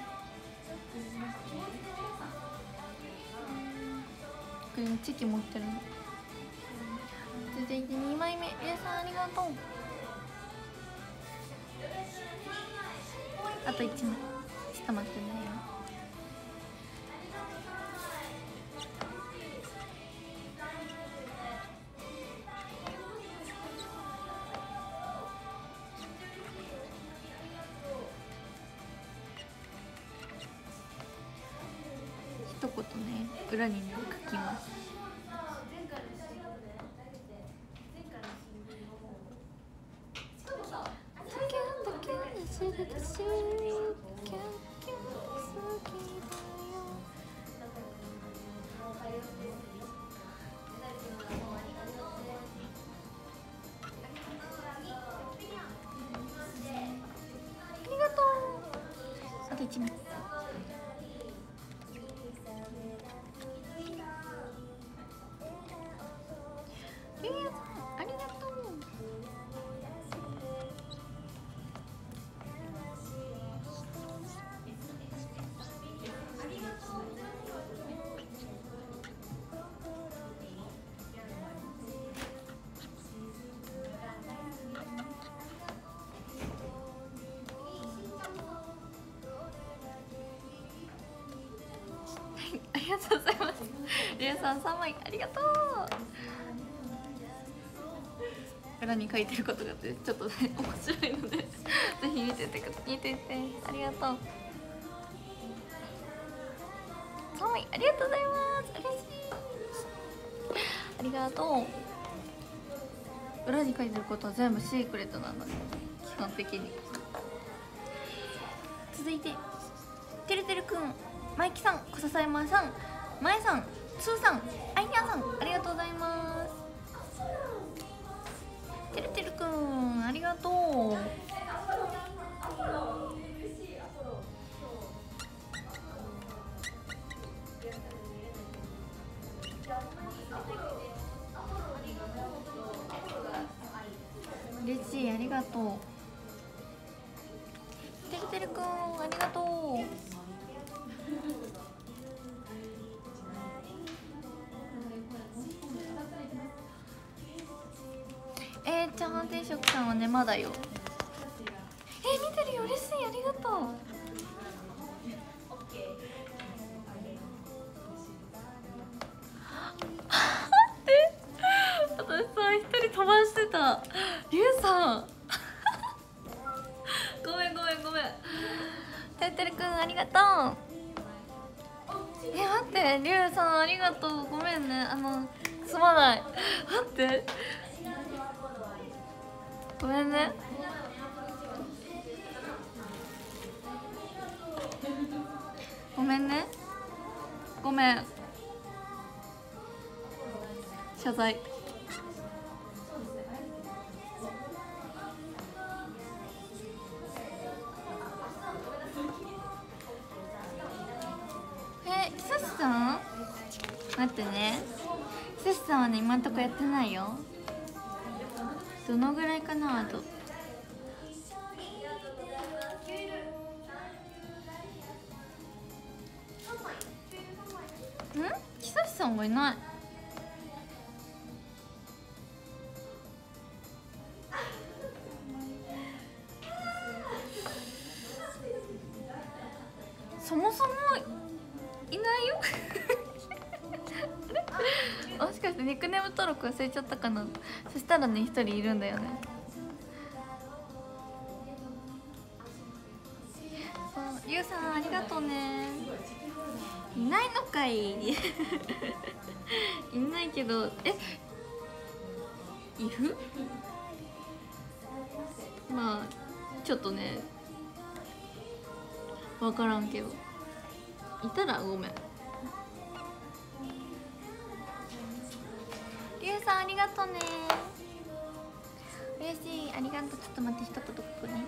Speaker 1: これチキ持ってるの。続いてにまいめりゅうやさんありがとう。あといちまいちょっと待ってね。一言ね裏にね書きます。ありがとう。あといちまい。ありがとう。ありがとうございます。りゅうさんさんまいありがとう。裏に書いてることがちょっとね面白いのでぜひ見てて見てて。ありがとう。さんまいありがとうございます。嬉しい。ありがとう。裏に書いてることは全部シークレットなので基本的に。続いててるてるくん、マイキさん、小笹山さん、まえさん、つーさん、あいにゃんさんありがとうございます。てるてるくんありがとう。嬉しい、ありがとう。てるてるくんありがとう。えー、チャーハン定食さんはねまだよ。えー、見てるよ、嬉しい、ありがとう。待って私さ一人飛ばしてた。りゅうさんごめんごめんごめん。てるてるくんありがとう。え待ってりゅうさんありがとう。ごめんね、あのすまない。待ってごめんね。ごめんねごめん、謝罪。え、ひさしさん待ってね、ひさしさんはね今んとこやってないよ。どのぐらいかな。あとんひさしさんがいない。 そもそもいないよもしかしてニックネーム登録忘れちゃったかな。そしたらね、一人いるんだよね。そう、ゆうさんありがとうね。いないのかいいないけど、えいる？まあちょっとね分からんけど、いたらごめん。りゅうさんありがとうね。嬉しい、ありがとう。ちょっと待って、一言ここね。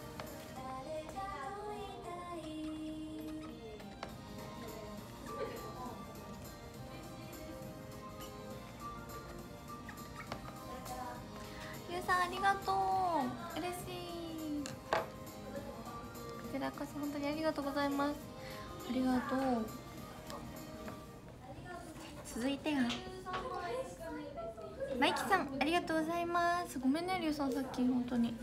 Speaker 1: りゅうさんありがとう、嬉しい。こちらこそ本当にありがとうございます。ありがとう。続いてがマイキさん、ありがとうございます。ごめんね、りゅうさん、さっき本当に。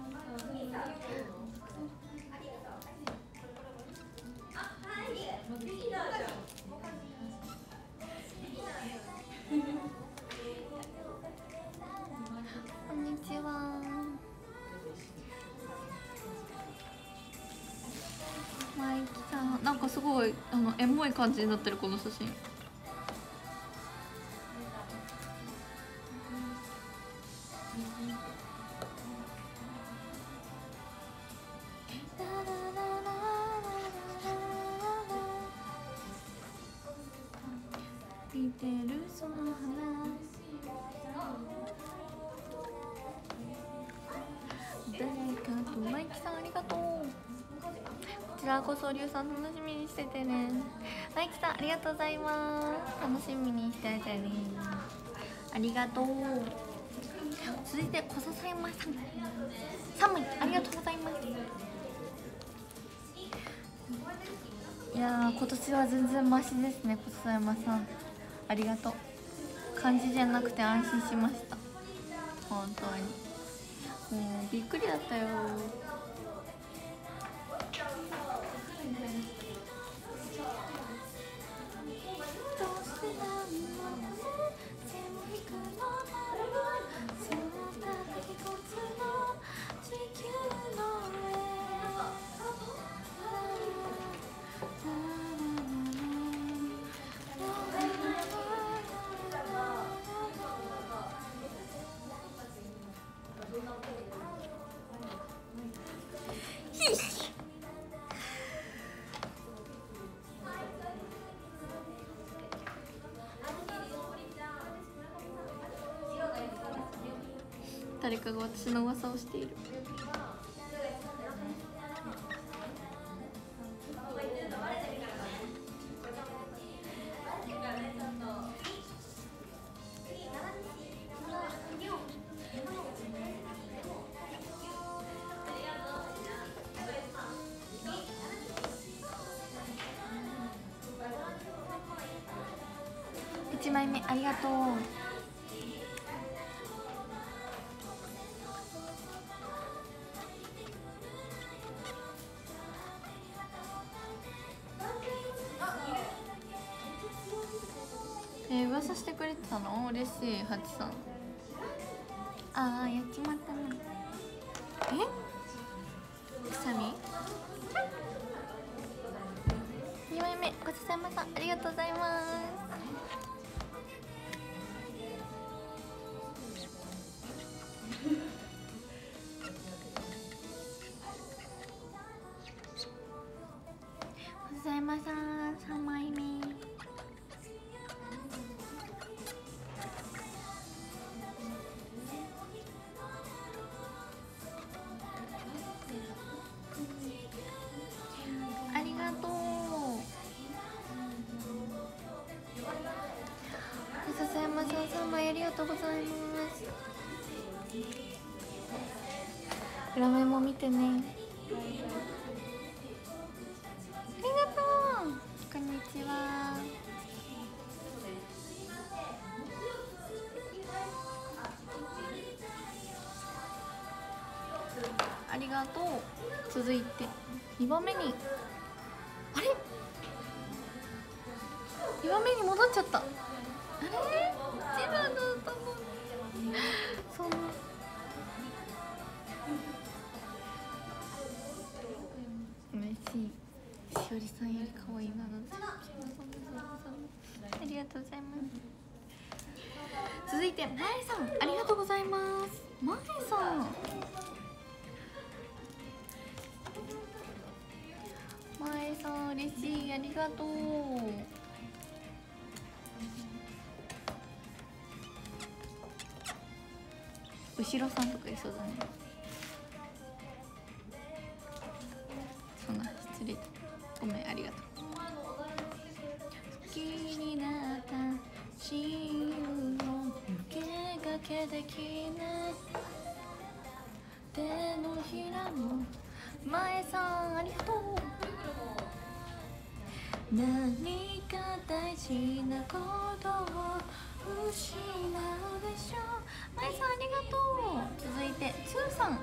Speaker 1: こんにちは。マイキさん、なんかすごいあのエモい感じになってる、この写真。見てるその花、誰かと。マイキさんありがとう。こちらこそりゅうさん楽しみにしててね。マイキさんありがとうございます。楽しみにしててね。ありがとう。続いて小笹山さん、さんまいありがとうございます。いやー、今年は全然マシですね、小笹山さん。ありがとう。漢字じゃなくて安心しました、本当に。もうびっくりだったよ。誰かが私の噂をしている。いちまいめありがとう。えー、噂してくれてたの嬉しい。ハチさん、ああやっちまったな。えくさみにまいめごちそうさまさんありがとうございます。ごちそうさまさんさんまいめ。ありがとう。笹山さんさんまいありがとうございます。裏面も見てね。ありがとう。こんにちは。ありがとう。続いてにばんめにあれにばんめに戻っちゃった。あれ一番だったのに。そんな嬉しい。しおりさんより可愛いなのでありがとうございます。続いてまえさん、ありがとうございます。まえさん、まえさん嬉しい、ありがとう。後ろさんとかいそうだね。そんな失礼、ごめん、ありがとう。好きになった親友の抜けがけできない手のひらも。まえさんありがとう。何か大事なことを失うでしょう。まえさんありがとう。続いてつーさんありがとう。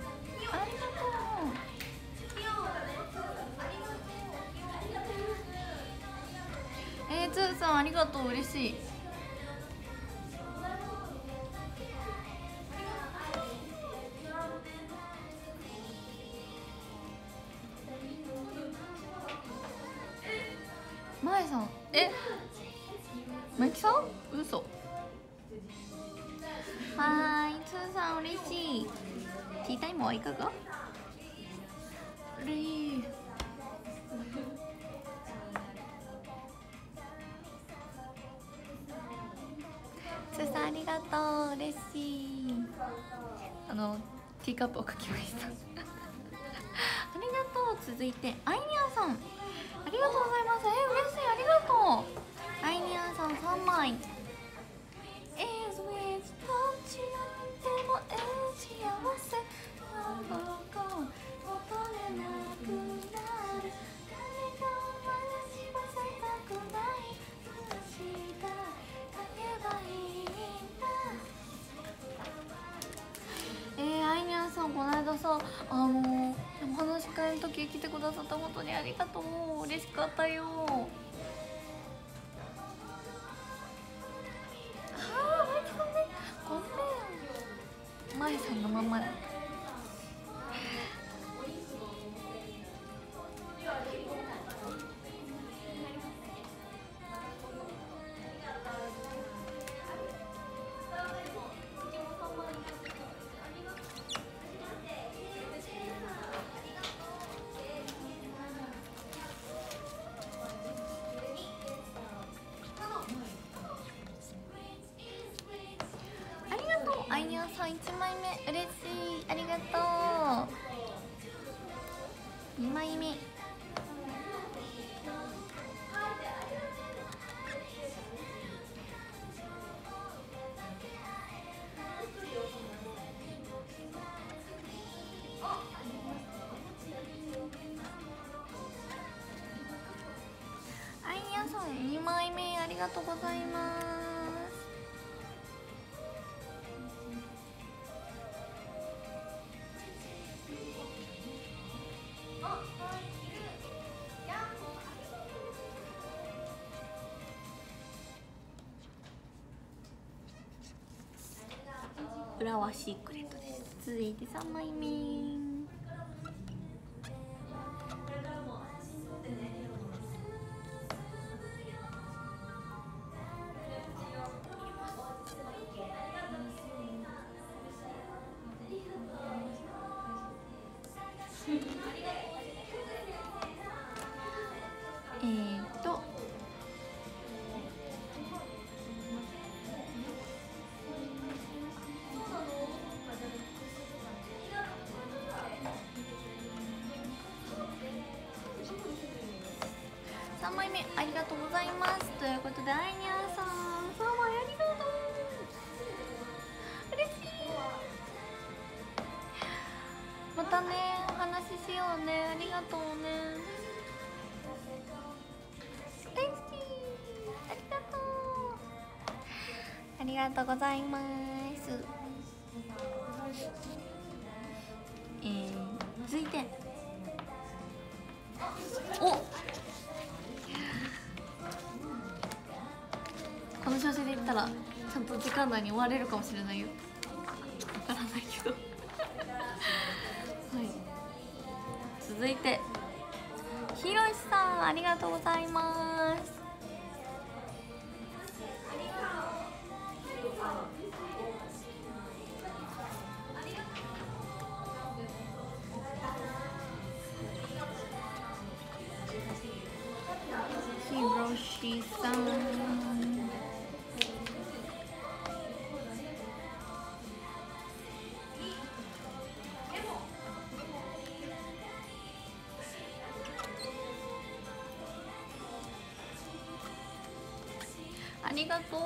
Speaker 1: えー、つーさんありがとう、嬉しい。まえさん、えまきさん嘘。はーい、つーさん嬉しい。ティータイムはいかが？うれー。つーさんありがとう、嬉しい。あのティーカップをかきましたありがとう。続いてアイニャンさん、ありがとうございます。え嬉しい、ありがとう。アイニャンさんさんまい。えー、それどっちやってもえー幸せな僕を求めなくなる。誰かを話しさせたくない話が言えばいいんだ。えー、アイニャンさんこの間さ、あのー、お話し会の時来てくださった本当にありがとう。嬉しかったよ。まえさんのままだ。ありがとう。アイニャンさんいちまいめ嬉しい、ありがとう。にまいめアイニャンさんにまいめありがとうございます。裏はシークレットです。続いてさんまいめ。えーっとさんまいめありがとうございます。ということでアイニャンさんさんまいありがとう、嬉しい。またねお話ししようね。ありがとうね、嬉しい、ありがとう、ありがとうございます。えー、続いておランダーに追われるかもしれないよ。わからないけどはい、続いてひろしさん、ありがとうございます。ひろしさん、ありがとう。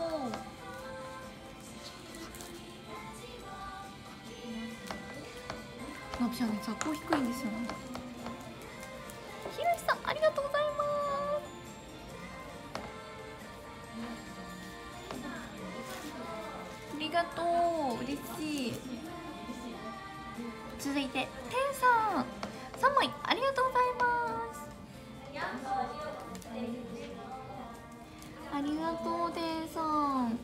Speaker 1: ナピちゃんね、座高低いんですよね。ひろしさん、ありがとうございます。ありがとう、嬉しい。続いててんさん、さんまいありがとうございます。ありがとうてんさん。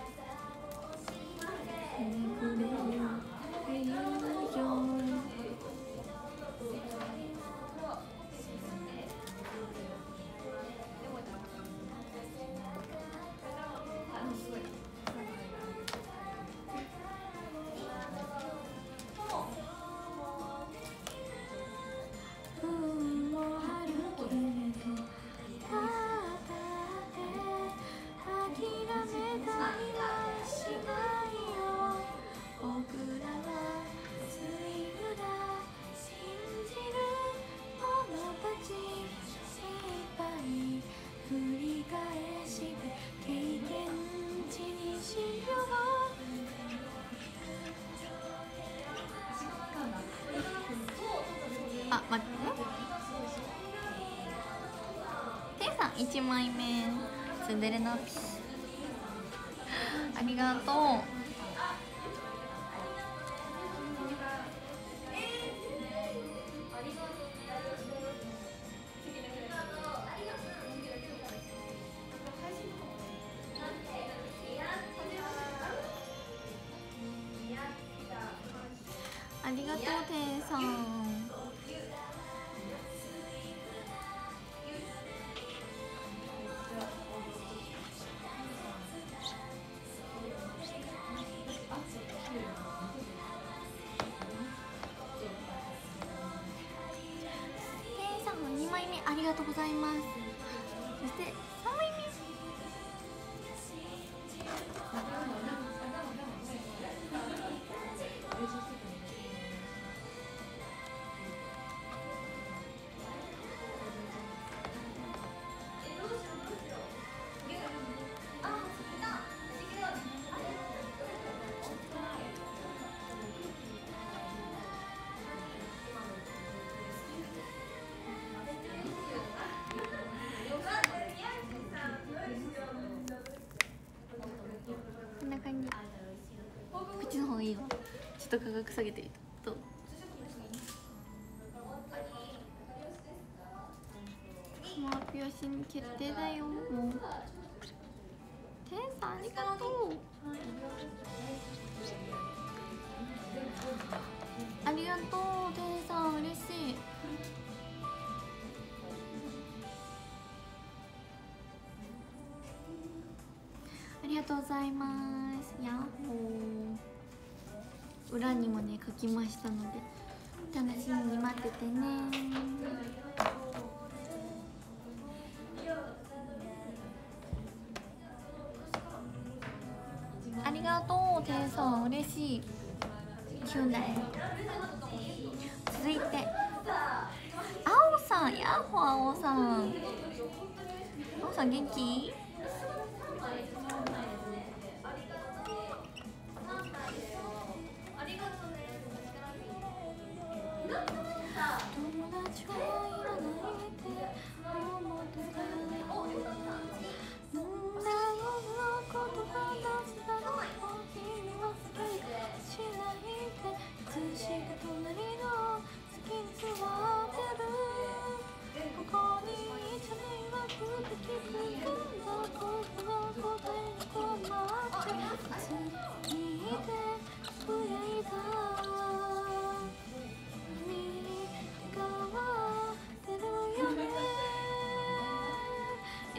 Speaker 1: あ、待ってね。てんさんいちまいめ、ツンデレナピありがとう。ありがとうてんさん。にまいめありがとうございます。そしてさんまいめ、こんな感じ。こっちの方がいいわ。ちょっと価格下げてみた。どう？もうピアシン決定だよ。もうてんさんありがとう。ありがとうてんさん、嬉しい。ありがとうございます。やっほー。裏にもね書きましたので楽しみに待っててね。ありがとうてんさん、嬉しい。きゅうだい。続いてあおさん、やっほー、あおさん。あおさん元気？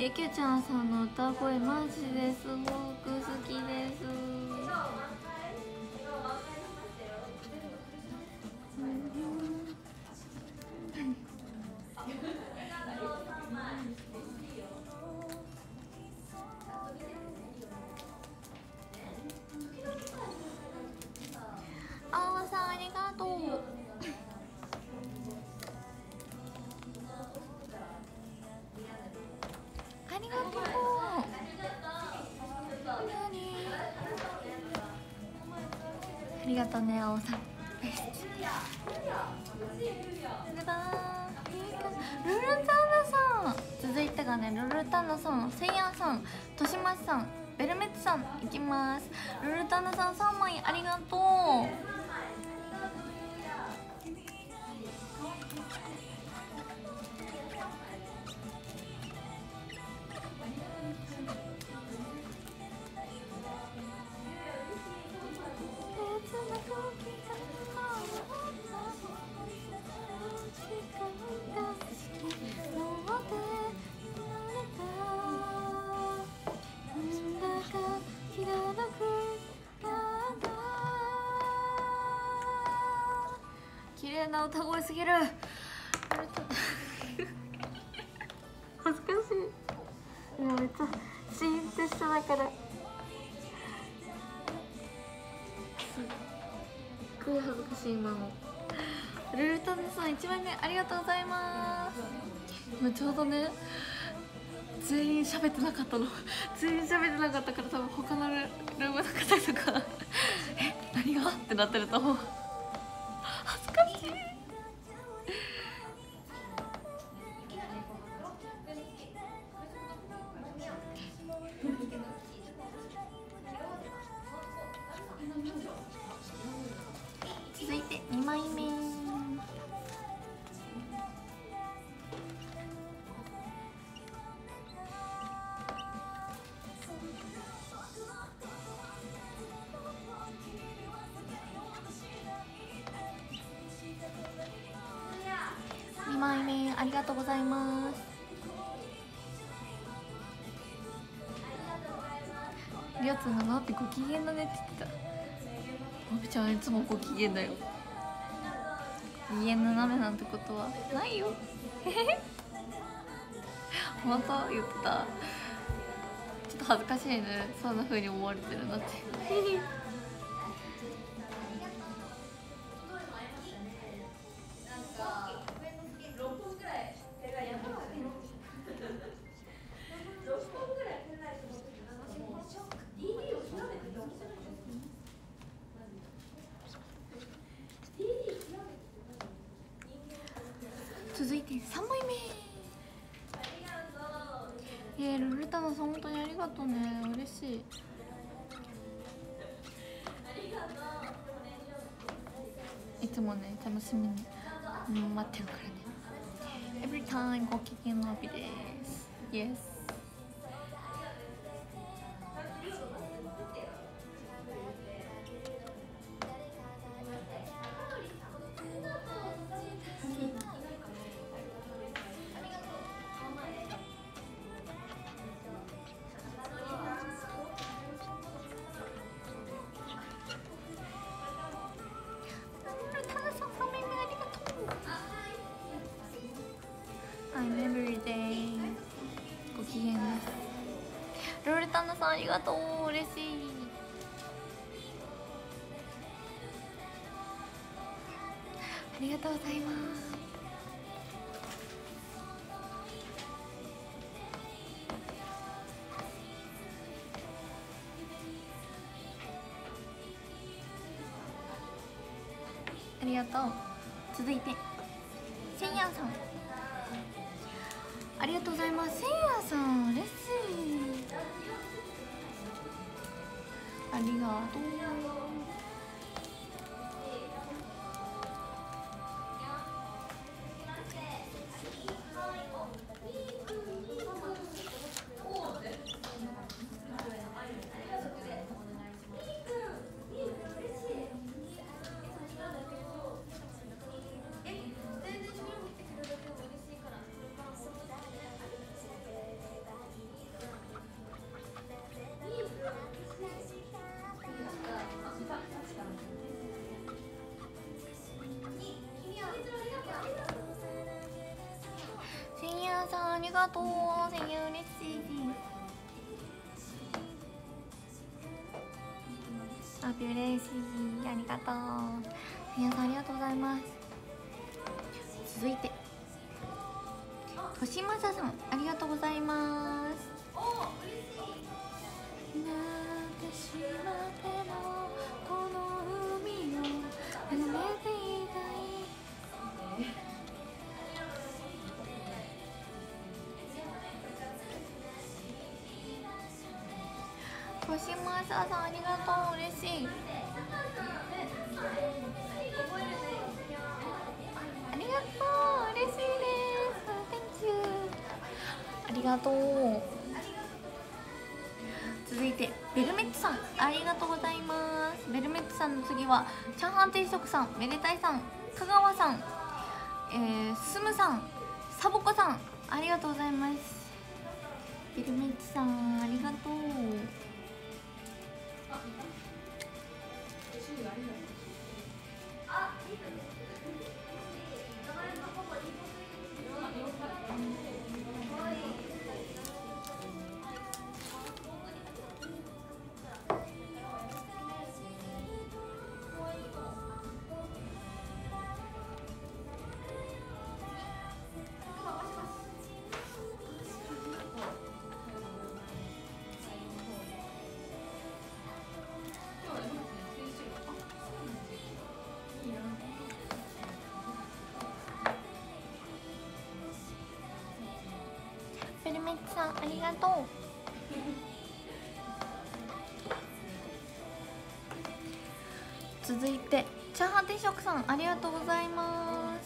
Speaker 1: ゆきゅちゃんさんの歌声マジですごく好きです。あおさんありがとう。ありがとう。ありがとうね、あおさん。ルルタンナさん、続いてがね、ルルタンナさん、せいやんさん、としましさん、ベルメッツさんいきます。ルルタンナさんさんまいありがとう。綺麗な歌声すぎる。恥ずかしい。いやめっちゃシーンってしただからすっごい恥ずかしい今の。ルルタンさんいちまいめありがとうございます。今ちょうどね全員喋ってなかったの。全員喋ってなかったから多分他のルームの方とかえ何がってなってると思う。恥ずかしい。続いてにまいめにまいめありがとうございます。りょうつんがなってご機嫌だねって言ってた。のびちゃんいつもご機嫌だよ。家の鍋なんてことはないよ。本当言ってた。ちょっと恥ずかしいね、そんな風に思われてるなって。続いてさんまいめ。えー、ルルタナさん本当にありがとうね、嬉しい。いつもね楽しみに、うん、待ってるからね。 Every time ご機嫌のびです。 Yes。ご機嫌です。ロールタンナさんありがとう、嬉しい。ありがとうございます。ありがとう。続いてせいやさんありがとうございます。せいやさん嬉しい、ありがとう。 がとう。声優嬉しい。アピ嬉しい、ありがとう。皆さんありがとうございます。続いてとしまささん、ありがとうございます。なんてしまってもこの海を離れていたい。としまささんありがとう、嬉しい。ありがとう、嬉しいです。 Thank you、 ありがとう。続いてベルメッツさん、ありがとうございます。ベルメッツさんの次はチャーハン定食さん、めでたいさん、香川さん、えー、スムさん、サボコさん、ありがとうございます。ベルメッツさんありがとう。ベルメッツさんありがとう。続いてチャーハン定食さん、ありがとうございます。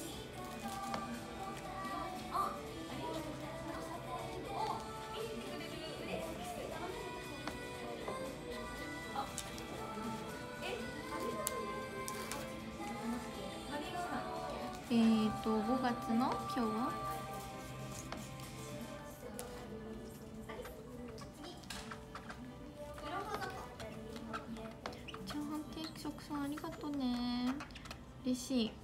Speaker 1: えーとごがつの今日はチャーハン定食さんありがとうね、嬉しい。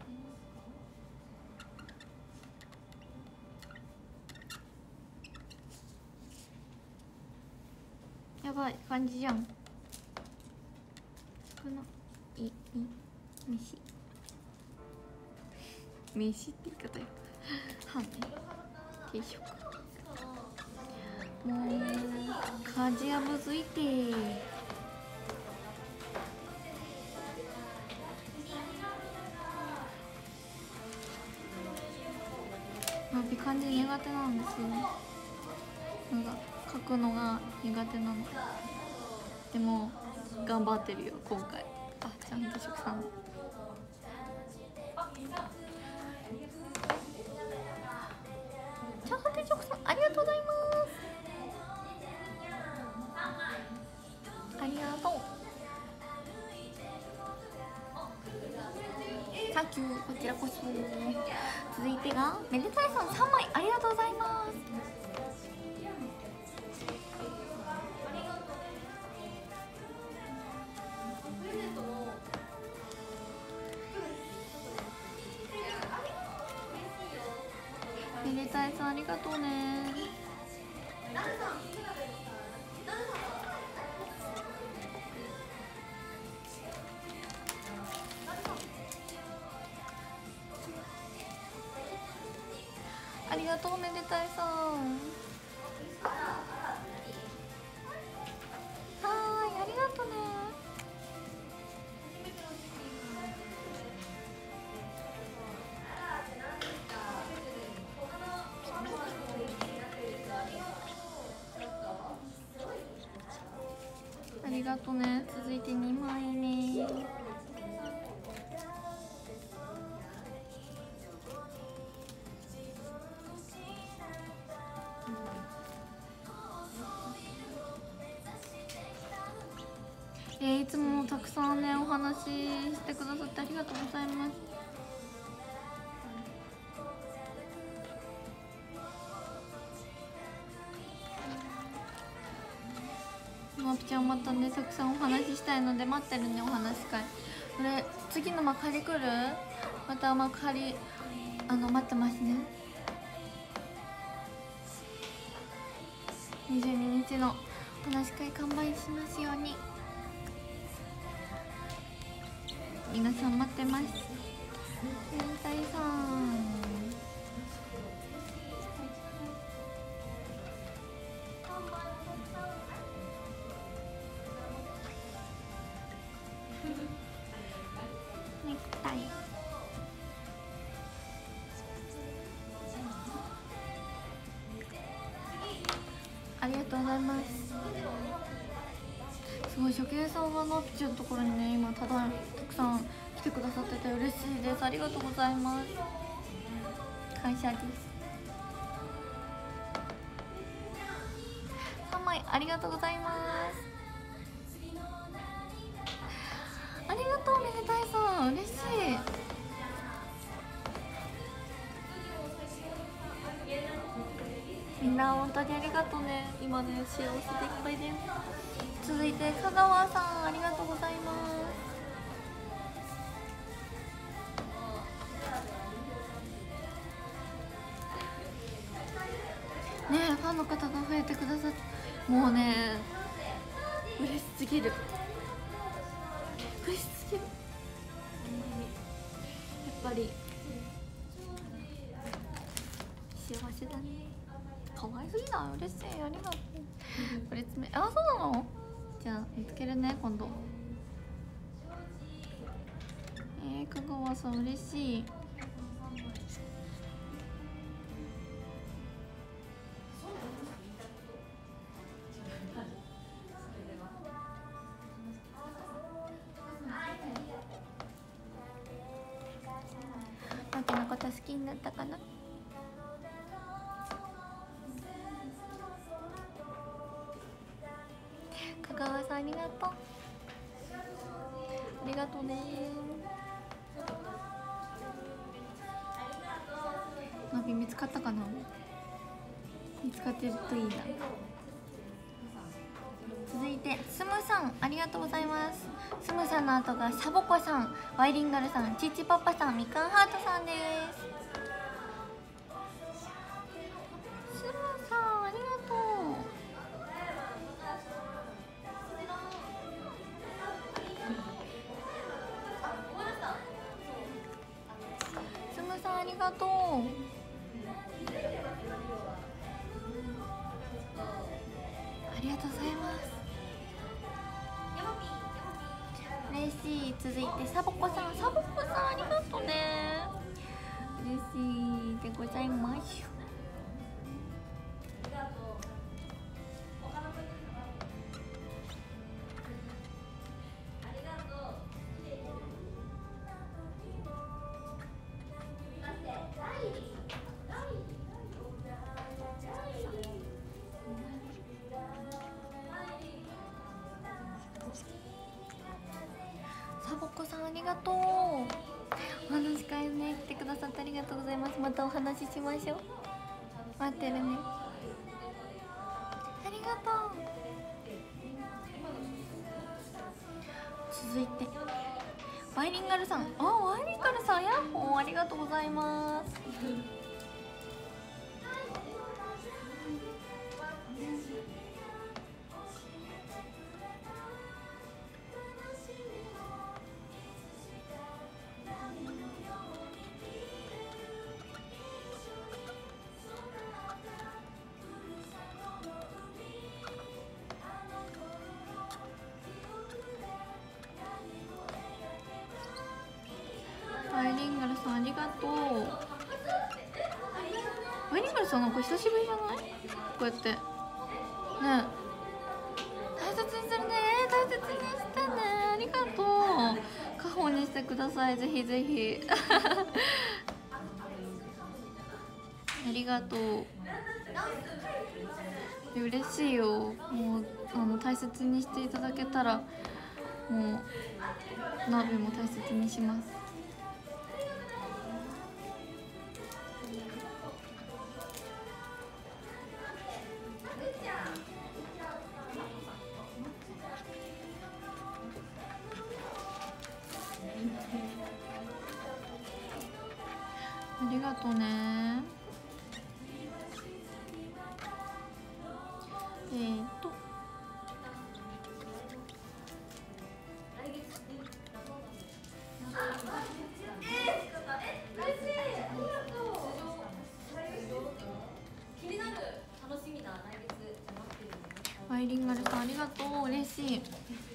Speaker 1: やばい感じじゃん。このいい飯飯って言い方よ。はんね定食、もうかじやぶついて。まあ、漢字苦手なんですよ。なんか書くのが苦手なの。でも頑張ってるよ今回。あ、ちゃんと食さん。チャーハン定食さんありがとうございます。ありがとう。サンキュー、こちらこそ。続いてがめでたいさんさんまい、ありがとうございます。めでたいさんありがとうね。ありがとうめでたいさん。はーい、ありがとうね。ありがとうね。続いてにまいめ。えー、いつもたくさんねお話ししてくださってありがとうございます。まぴちゃんまたねたくさんお話ししたいので待ってるね、お話し会。これ次の幕張来る？また幕張あの待ってますね。 にじゅうににちのお話し会完売しますように。皆さん待ってます。変態さんネクタイありがとうございます。すごい、初見さんがのっちゅうのところにね、今ただたくさん来てくださってて嬉しいです。ありがとうございます。感謝です。さんまいありがとうございます。ありがとうめでたいさん、嬉しい。みんな本当にありがとうね。今ね幸せでいっぱいです。続いて香川さん、ありがとうございます。ねえ、ファンの方が増えてくださって、もうね嬉しすぎる嬉しすぎる。やっぱり幸せだね。可愛すぎない？嬉しい、ありがとう。これ爪、あ、そうなの？じゃあ見つけるね今度。えー、香川さん嬉しい。マキのこと好きになったかな？香川さんありがとう。ありがとうね。ナビ見つかったかな？見つかってるといいな。続いてスムさん、ありがとうございます。スムさんの後がサボコさん、ワイリンガルさん、チチパパさん、みかんハートさんです。スムさんありがとう。スムさんありがとう。ありがとうございます。嬉しい。続いてサボコさん、サボコさんありがとうね。嬉しいでございます。サボコさんありがとう。お話し会ね来てくださってありがとうございます。またお話ししましょう。待ってるね。ありがとう。続いてワイリンガルさん、あ、ワイリンガルさんヤッホー、ありがとうございます。ワイリンガルさんありがとう。ワイリンガルさんなんか久しぶりじゃない？こうやってねえ、大切にするね。大切にしてね。ありがとう。家宝にしてください、ぜひぜひありがとう。嬉しいよ。もうあの大切にしていただけたら、もう鍋も大切にします。ありがとうね。 りがとう、嬉しい。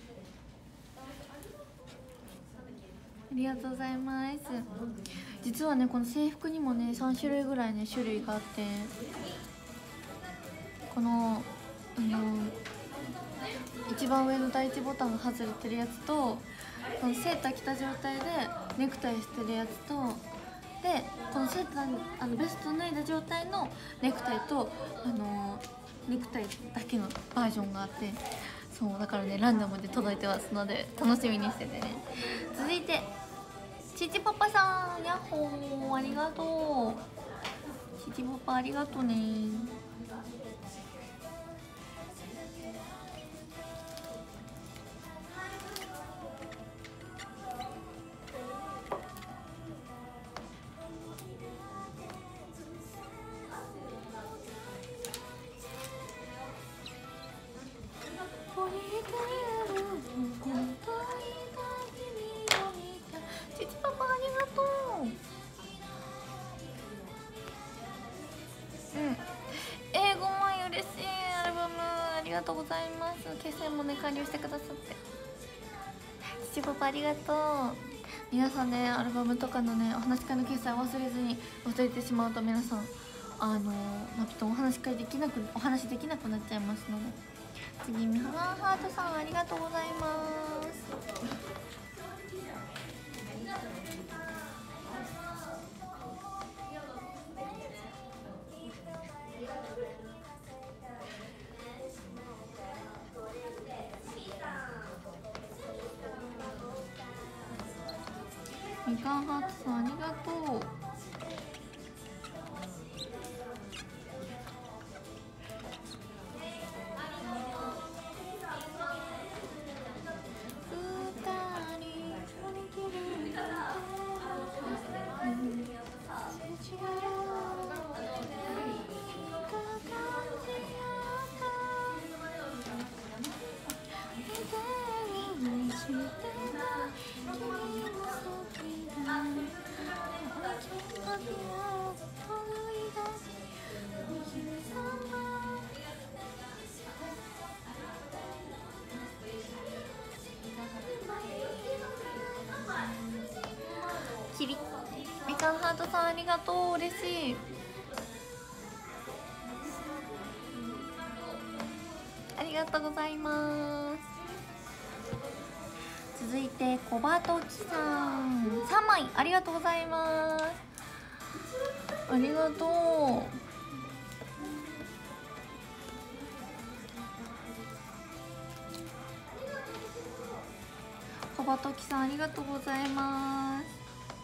Speaker 1: ありがとうございます。実はねこの制服にもねさん種類ぐらいね種類があって、このあの一番上の第一ボタンが外れてるやつと、このセーター着た状態でネクタイしてるやつと、でこのセーターあのベスト脱いだ状態のネクタイとあのネクタイだけのバージョンがあって、そうだからねランダムで届いてますので楽しみにしててね。続いてちちパパさん、やっほー、ありがとう。ちちパパありがとうね。ちちパパありがとう。うん、えー、ごまい嬉しい。アルバムありがとうございます。決済もね完了してくださって、ちちパパありがとう。皆さんねアルバムとかのねお話し会の決済忘れずに、忘れてしまうと皆さんあのまきっとお話し会できなくお話できなくなっちゃいますので。次みはハートさんありがとうございます。みかんハートさんありがとう。キリみかんハートさんありがとう、嬉しい。ありがとうございます。続いて小バトキさんさんまいありがとうございます。ありがとう。小バトキさんありがとうございます。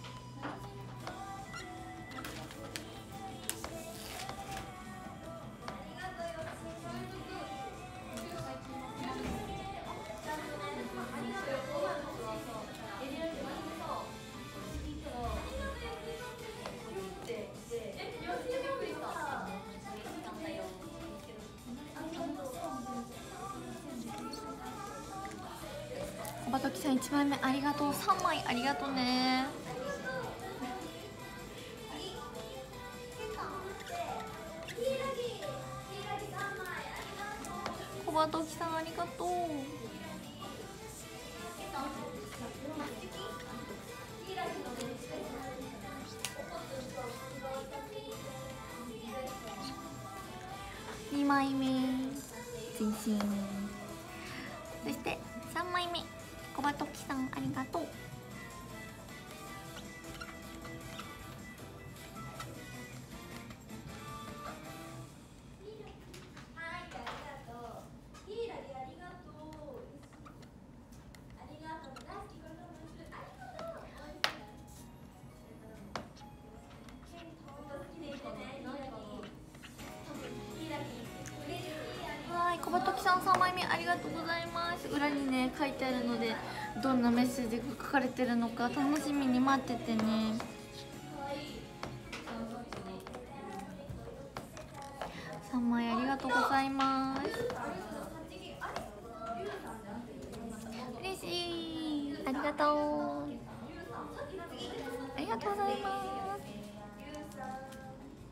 Speaker 1: 小バトキさんいちまいめありがとう。さんまいありがとうね。小バトキさんありがとう。にまいめ全身、そしてさんまいめ小バトキさんありがとう。小バトキさんさんまいめありがとうございます。裏にね書いてあるのでどんなメッセージが書かれてるのか楽しみに待っててね。さんまいありがとうございます。嬉しい、ありがとう。ありがとうございます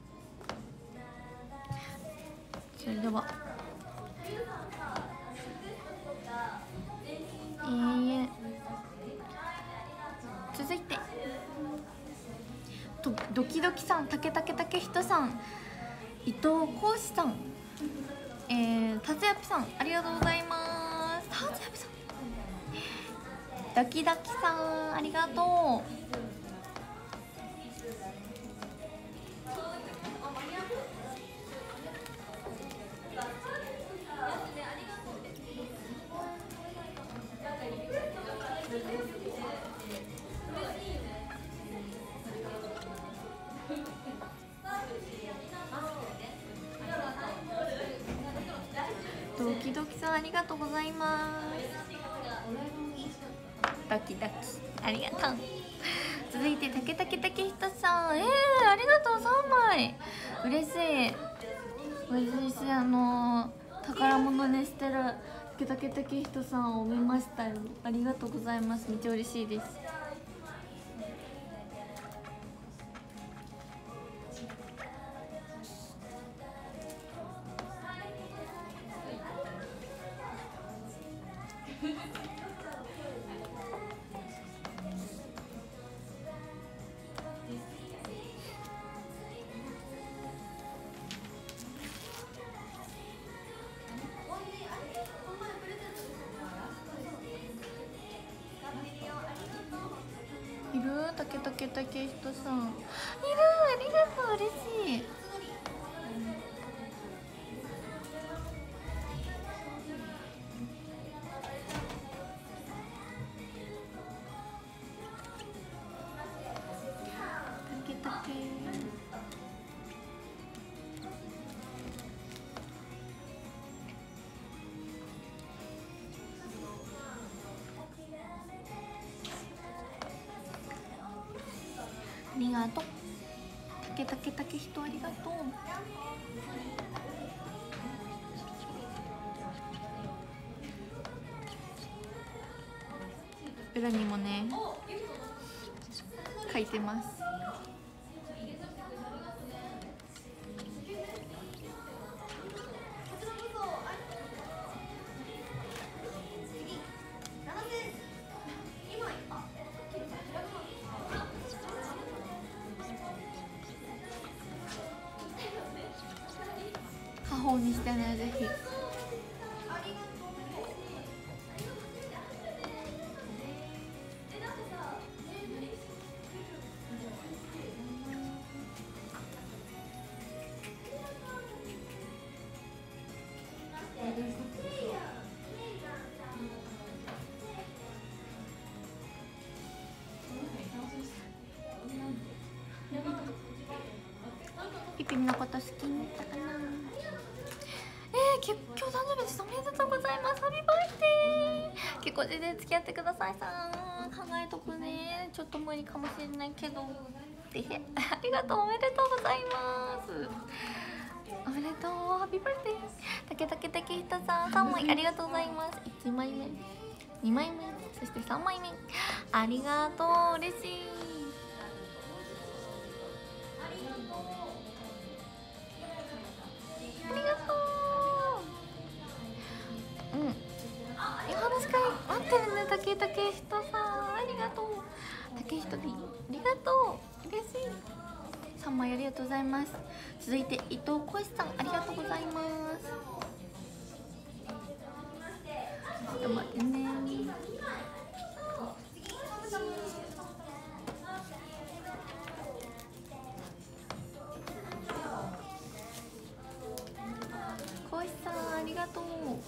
Speaker 1: 。それではえー、続いてとドキドキさん、たけたけたけひとさん、伊藤浩志さん、えー、達也ぴさん、ありがとうございます。達也ぴさん、ドキドキさん、ありがとう。ドキドキさん、ありがとうございます。ドキドキ、ありがとう。続いてたけたけたけひとさん、えー、ありがとう、さんまい、嬉しい嬉しい。あのー、宝物にしてるたけたけたけひとさんを見ましたよ。ありがとうございます、めっちゃ嬉しいです。いるたけたけたけひとさん、いる、ありがとう、嬉しい。たけたけありがとう。たけたけたけひと、ありがとう。裏にもね書いてます。家宝にしてね、ぜひ。ピピのこと好きになったかな。えー、今日誕生日です。おめでとうございます。ハッピーバースデー。結構全然付き合ってくださいさん。考えとくね。ちょっと無理かもしれないけど。でへありがとう、おめでとうございます。おめでとう、ハッピーバースデー。たけたけたけひとさん、さんまいありがとうございます。いちまいめ、にまいめ、そしてさんまいめ、ありがとう、嬉しい。ありがとう。うん。今のしか待ってるね、たけたけひとさん、ありがとう。たけひとでいい、ありがとう、嬉しい。さんまいありがとうございます。続いて伊藤浩志さん、ありがとうございます。ちょっと待ってね。浩志さん、ありがとう。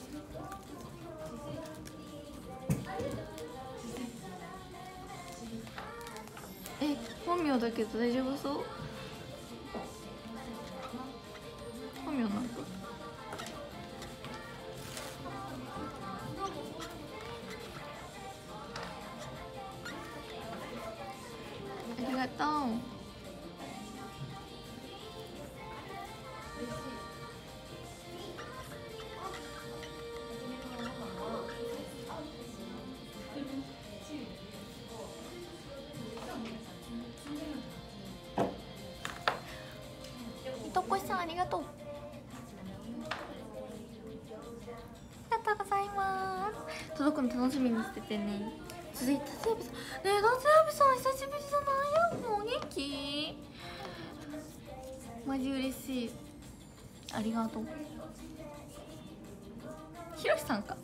Speaker 1: え、本名だけど大丈夫そう？本名なんかありがとう。伊藤浩志さん、ありがとう。ありがとうございます。 届くの楽しみにしててね。続いて達也さん、ねえ達也さん久しぶりじゃないよ。もう元気？マジ嬉しい、ありがとう。ひろしさんか、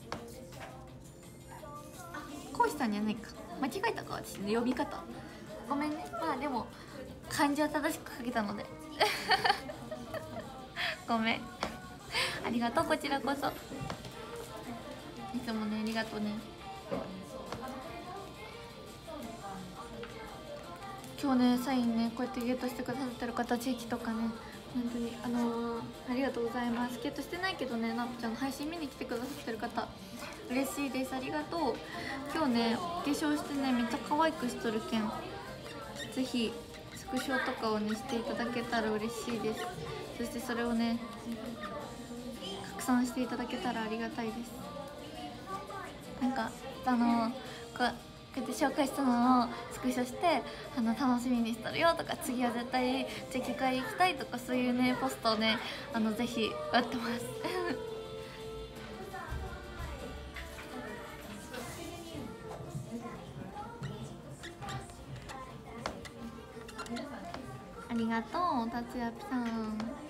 Speaker 1: こうしさんじゃないか、間違えたか私の呼び方、ごめんね。まあでも漢字は正しく書けたのでごめんありがとう、こちらこそいつもね、ありがとうね。今日ねサインねこうやってゲットしてくださってる方、地域とかね、本当にあのー、ありがとうございます。ゲットしてないけどね、なっちゃんの配信見に来てくださってる方嬉しいです、ありがとう。今日ね化粧してねめっちゃ可愛くしとるけん、ぜひスクショとかをねしていただけたら嬉しいです。そしてそれをね拡散していただけたらありがたいです。なんかあのこうこうやって紹介したのをスクショしてあの楽しみにしとるよとか、次は絶対チェキ会行きたいとか、そういうねポストをねあのぜひ待ってますありがとう達也さん、あ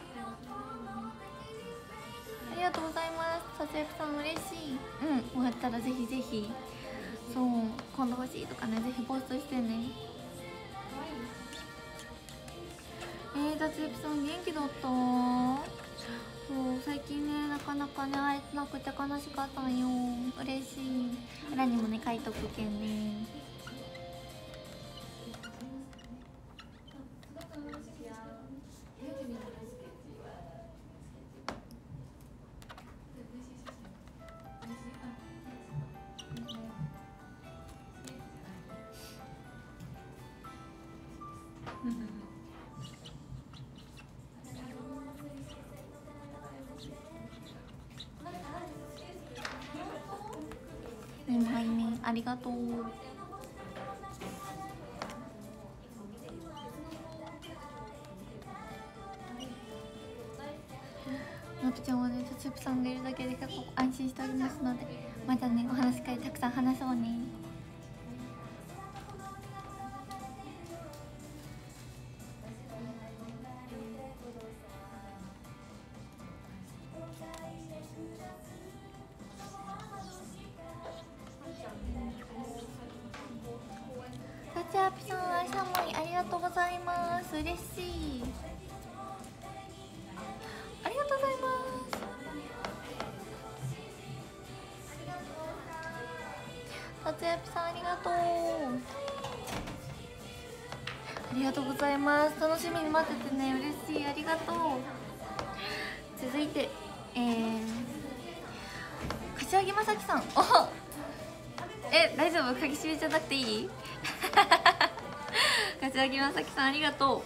Speaker 1: りがとうございます。達也さん嬉しい。うん、終わったらぜひぜひ、そう今度欲しいとかねぜひポストしてね。えー、達也さん元気だった？そう最近ねなかなかね会えなくて悲しかったんよ。嬉しい。裏にもね書いとくけんね。にまいめありがとう。なぴちゃんはね達也さんがいるだけで結構安心しておりますので、またねお話し会たくさん話そうね。達也さん朝もありがとうございます。嬉しい、ありがとうございます。達也さんありがとう、ありがとうございます。楽しみに待っててね、嬉しい、ありがとう。続いてえー、柏木正樹さん、おえ大丈夫、鍵閉めちゃなくていい柏木正樹さんありがとう。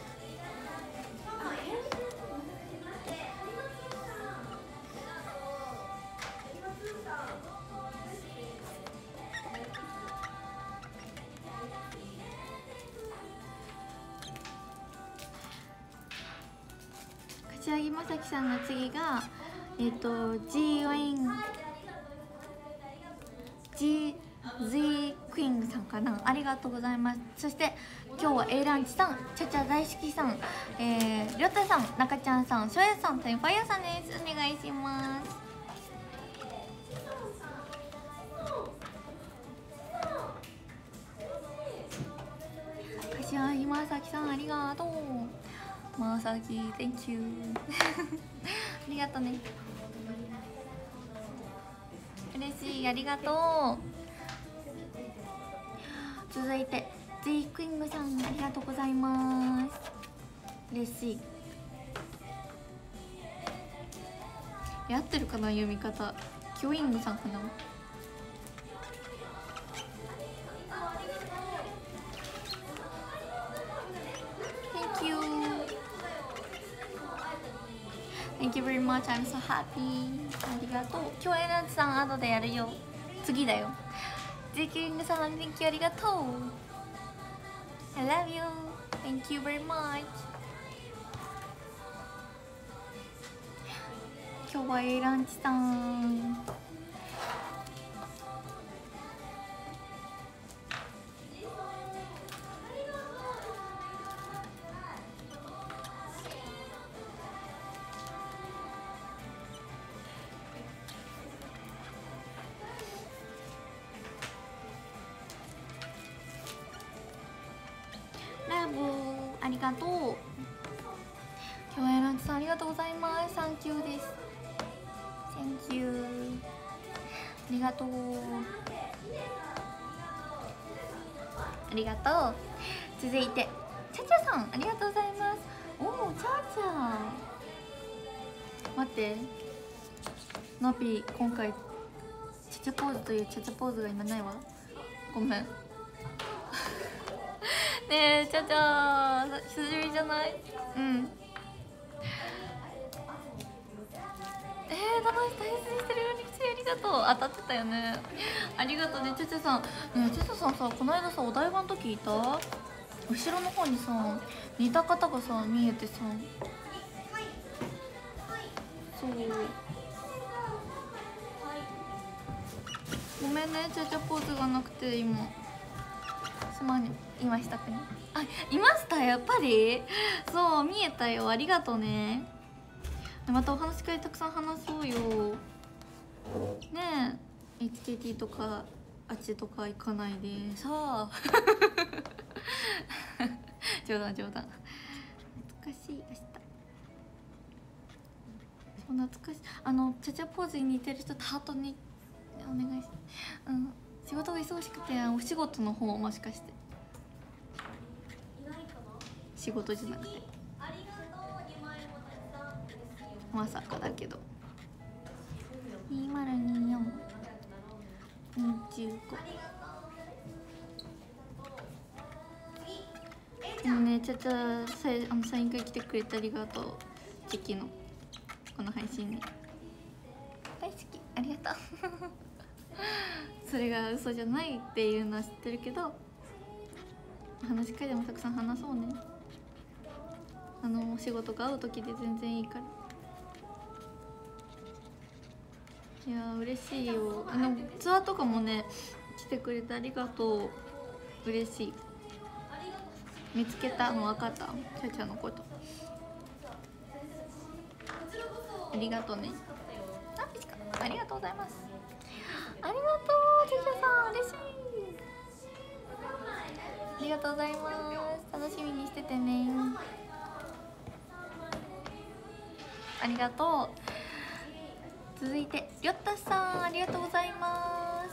Speaker 1: 柏木正樹さんの次がえっ、ー、と G ワイン G Z クイーンさんかな、ありがとうございます。そして今日は A ランチさん、ちゃちゃ大好きさん、えー、りょうたさん、なかちゃんさん、しょうやさん、タイファイヤーさんです。お願いします。柏木まさきさんありがとう。まさき Thank you ありがとうね、嬉しい、ありがとう。続いて J クイングさんありがとうございます。嬉しい。やってるかな読み方、キュイングさんかな。Thank you Thank you very much, I'm so happy。 ありがとう。今日エナチさん後でやるよ、次だよ。J クイングさん Thank you ありがとう。 I love you Thank you very much。 今日は A ランチさんりがとう。今日はランチさんありがとうございます。サンキューです。サンキュー、ありがとう、ありがとう。続いてチャチャさんありがとうございます。おお、チャチャ、待って、ナピ今回チャチャポーズというチャチャポーズが今ないわ、ごめんねえチャチャ久しぶりじゃない？うん、えー、楽しい、大切にしてるようにありがとう。当たってたよね、ありがとうねチャチャさん。ねえチャチャさんさ、この間さお台場の時いた？後ろの方にさ似た方がさ見えてさ、そう、ごめんねチャチャポーズがなくて今すまん、今したくに、あ、いました、やっぱりそう見えたよ、ありがとうね。またお話し会たくさん話そうよねえ。 エイチケーティー とかあっちとか行かないでさあ冗談冗談、懐かしい。明日そう懐かしい、あのチャチャポーズに似てる人とハートにお願いします。うん、仕事が忙しくてお仕事の方もしかして仕事じゃなくてまさかだけどにせんにじゅうよん、にじゅうご、でもねちゃちゃさあのサイン会来てくれてありがとう。チキのこの配信に大好き、ありがとうそれが嘘じゃないっていうのは知ってるけど、話し会でもたくさん話そうね。あのお仕事が合う時で全然いいから。いや嬉しいよ。あのツアーとかもね来てくれてありがとう、嬉しい。見つけたの分かった、ちゃちゃのこと。ありがとうね。あ、ピチカありがとうございます。ありがとうちゃちゃさん、嬉しい。ありがとうございます。楽しみにしててね。ありがとう。続いてりょったさんありがとうございます。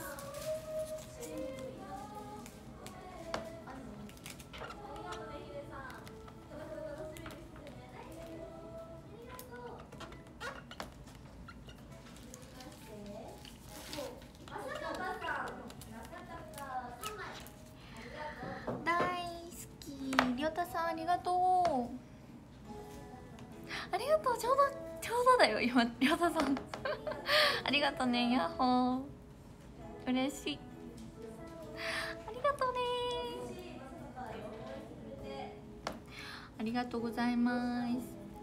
Speaker 1: 大好きりょったさんありがとう。ありがとう、ちょうどちょうどだよ今りょったさんありがとうね、ヤッホー、嬉しい、ありがとうね、ありがとうございます。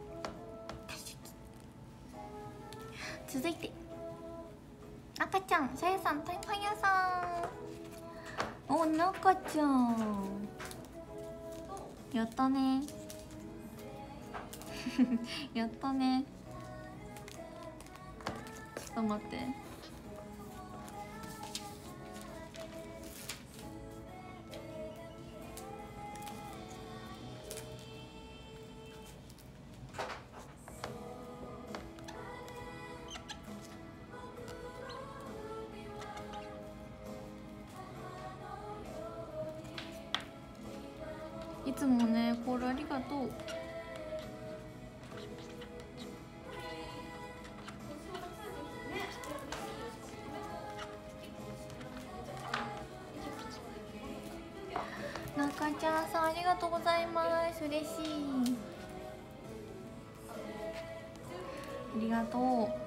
Speaker 1: 続いて赤ちゃん、さやさん、タイパン屋さん、お、なかちゃんやったねやったね。ちょっと待って、いつもねコールありがとう。中ちゃんさんありがとうございます、嬉しい、ありがとう、ありがとうござい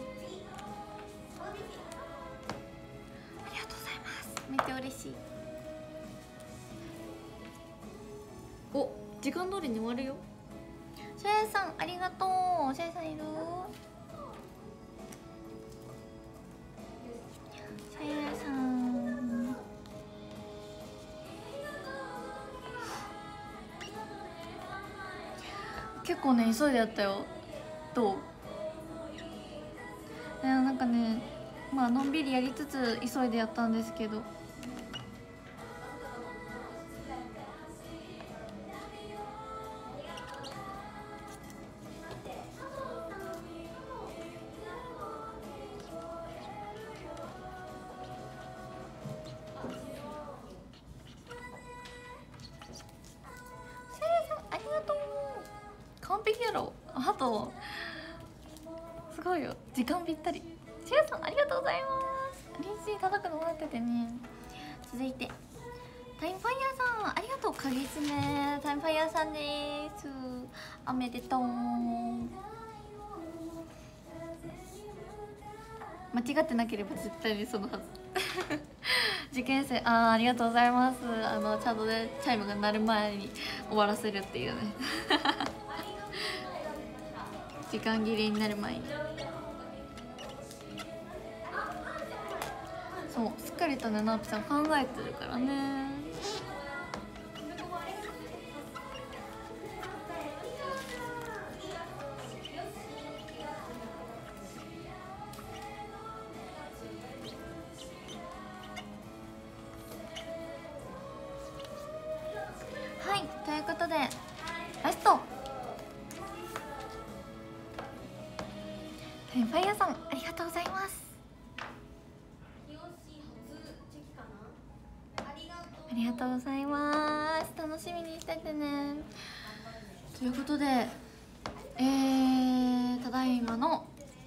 Speaker 1: ます、めっちゃ嬉しい。お、時間通りに終わるよ。シャヤさんありがとう。シャヤさんいる？シャヤさん結構ね急いでやったよ。どう？えー、なんかね、まあのんびりやりつつ急いでやったんですけど、 完璧やろ。あとすごいよ、時間ぴったり。しゅうさんありがとうございます。嬉しい、叩くの待っててね。続いてタイムファイヤーさんありがとう。かぎつめタイムファイヤーさんです。おめでとう。間違ってなければ絶対にそのはず受験生、あーありがとうございます。あのちゃんとねチャイムが鳴る前に終わらせるっていうね時間切れになる前に。そうしっかりとね、なおぴさん考えてるからね。はい、ということでラストタイムファイヤーさんありがとうございます。ありがとうございます。楽しみにしててね。ということで、えー、ただいまの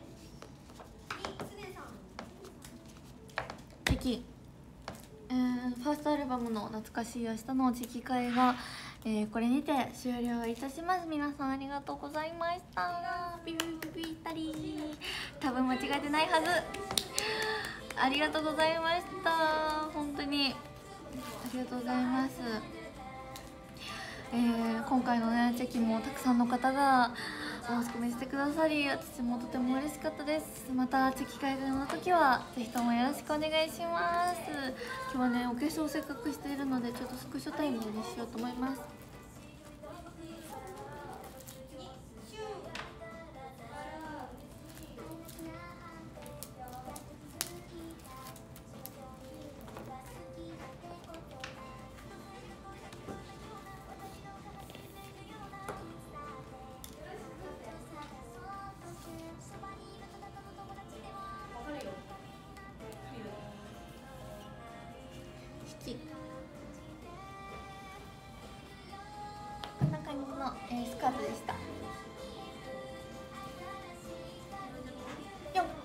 Speaker 1: チェキ、えー、ファーストアルバムの懐かしい明日のチェキ会が、えー、これにて終了いたします。皆さんありがとうございました。ビビビビったり多分間違えてないはず。ありがとうございました。本当にありがとうございます。えー、今回のねチェキもたくさんの方がお申し込みしてくださり、私もとても嬉しかったです。またチェキ会の時はぜひともよろしくお願いします。今日はねお化粧せっかくしているのでちょっとスクショタイムにしようと思います。こんな感じの、えー、スカートでした。よんよん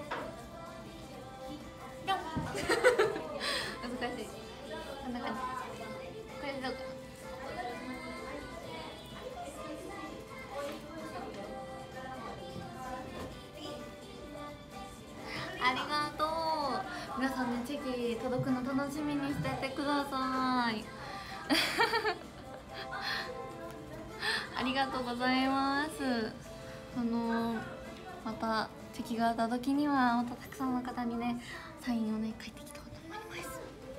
Speaker 1: 難しい。こんな感じ。これでどうかな。ありがとう。皆さんねチェキ届くの楽しみにしててくださいありがとうございます。あのー、またチェキがあった時にはまたたくさんの方にねサインをね書いてきたいと思います。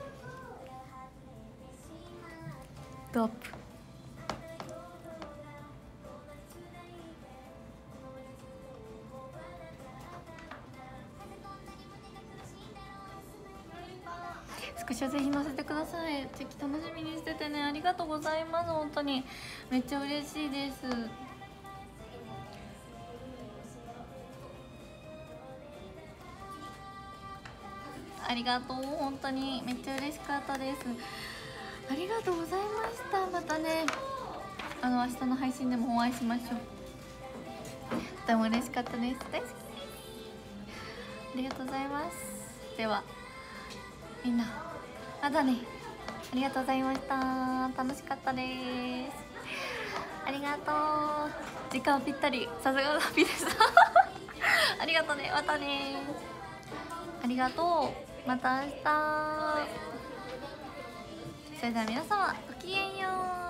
Speaker 1: ドアップ。スクショぜひ載せてください。チェキ楽しみにしててね。ありがとうございます。本当にめっちゃ嬉しいです。ありがとう。本当にめっちゃ嬉しかったです。ありがとうございました。またねあの明日の配信でもお会いしましょう。とても嬉しかったです。大好きです。ありがとうございます。ではみんなまたね。ありがとうございました。楽しかったです。ありがとう。時間ぴったり。さすがラッピーでしたありがとうね。またね。ありがとう。また明日。それでは皆様ごきげんよう。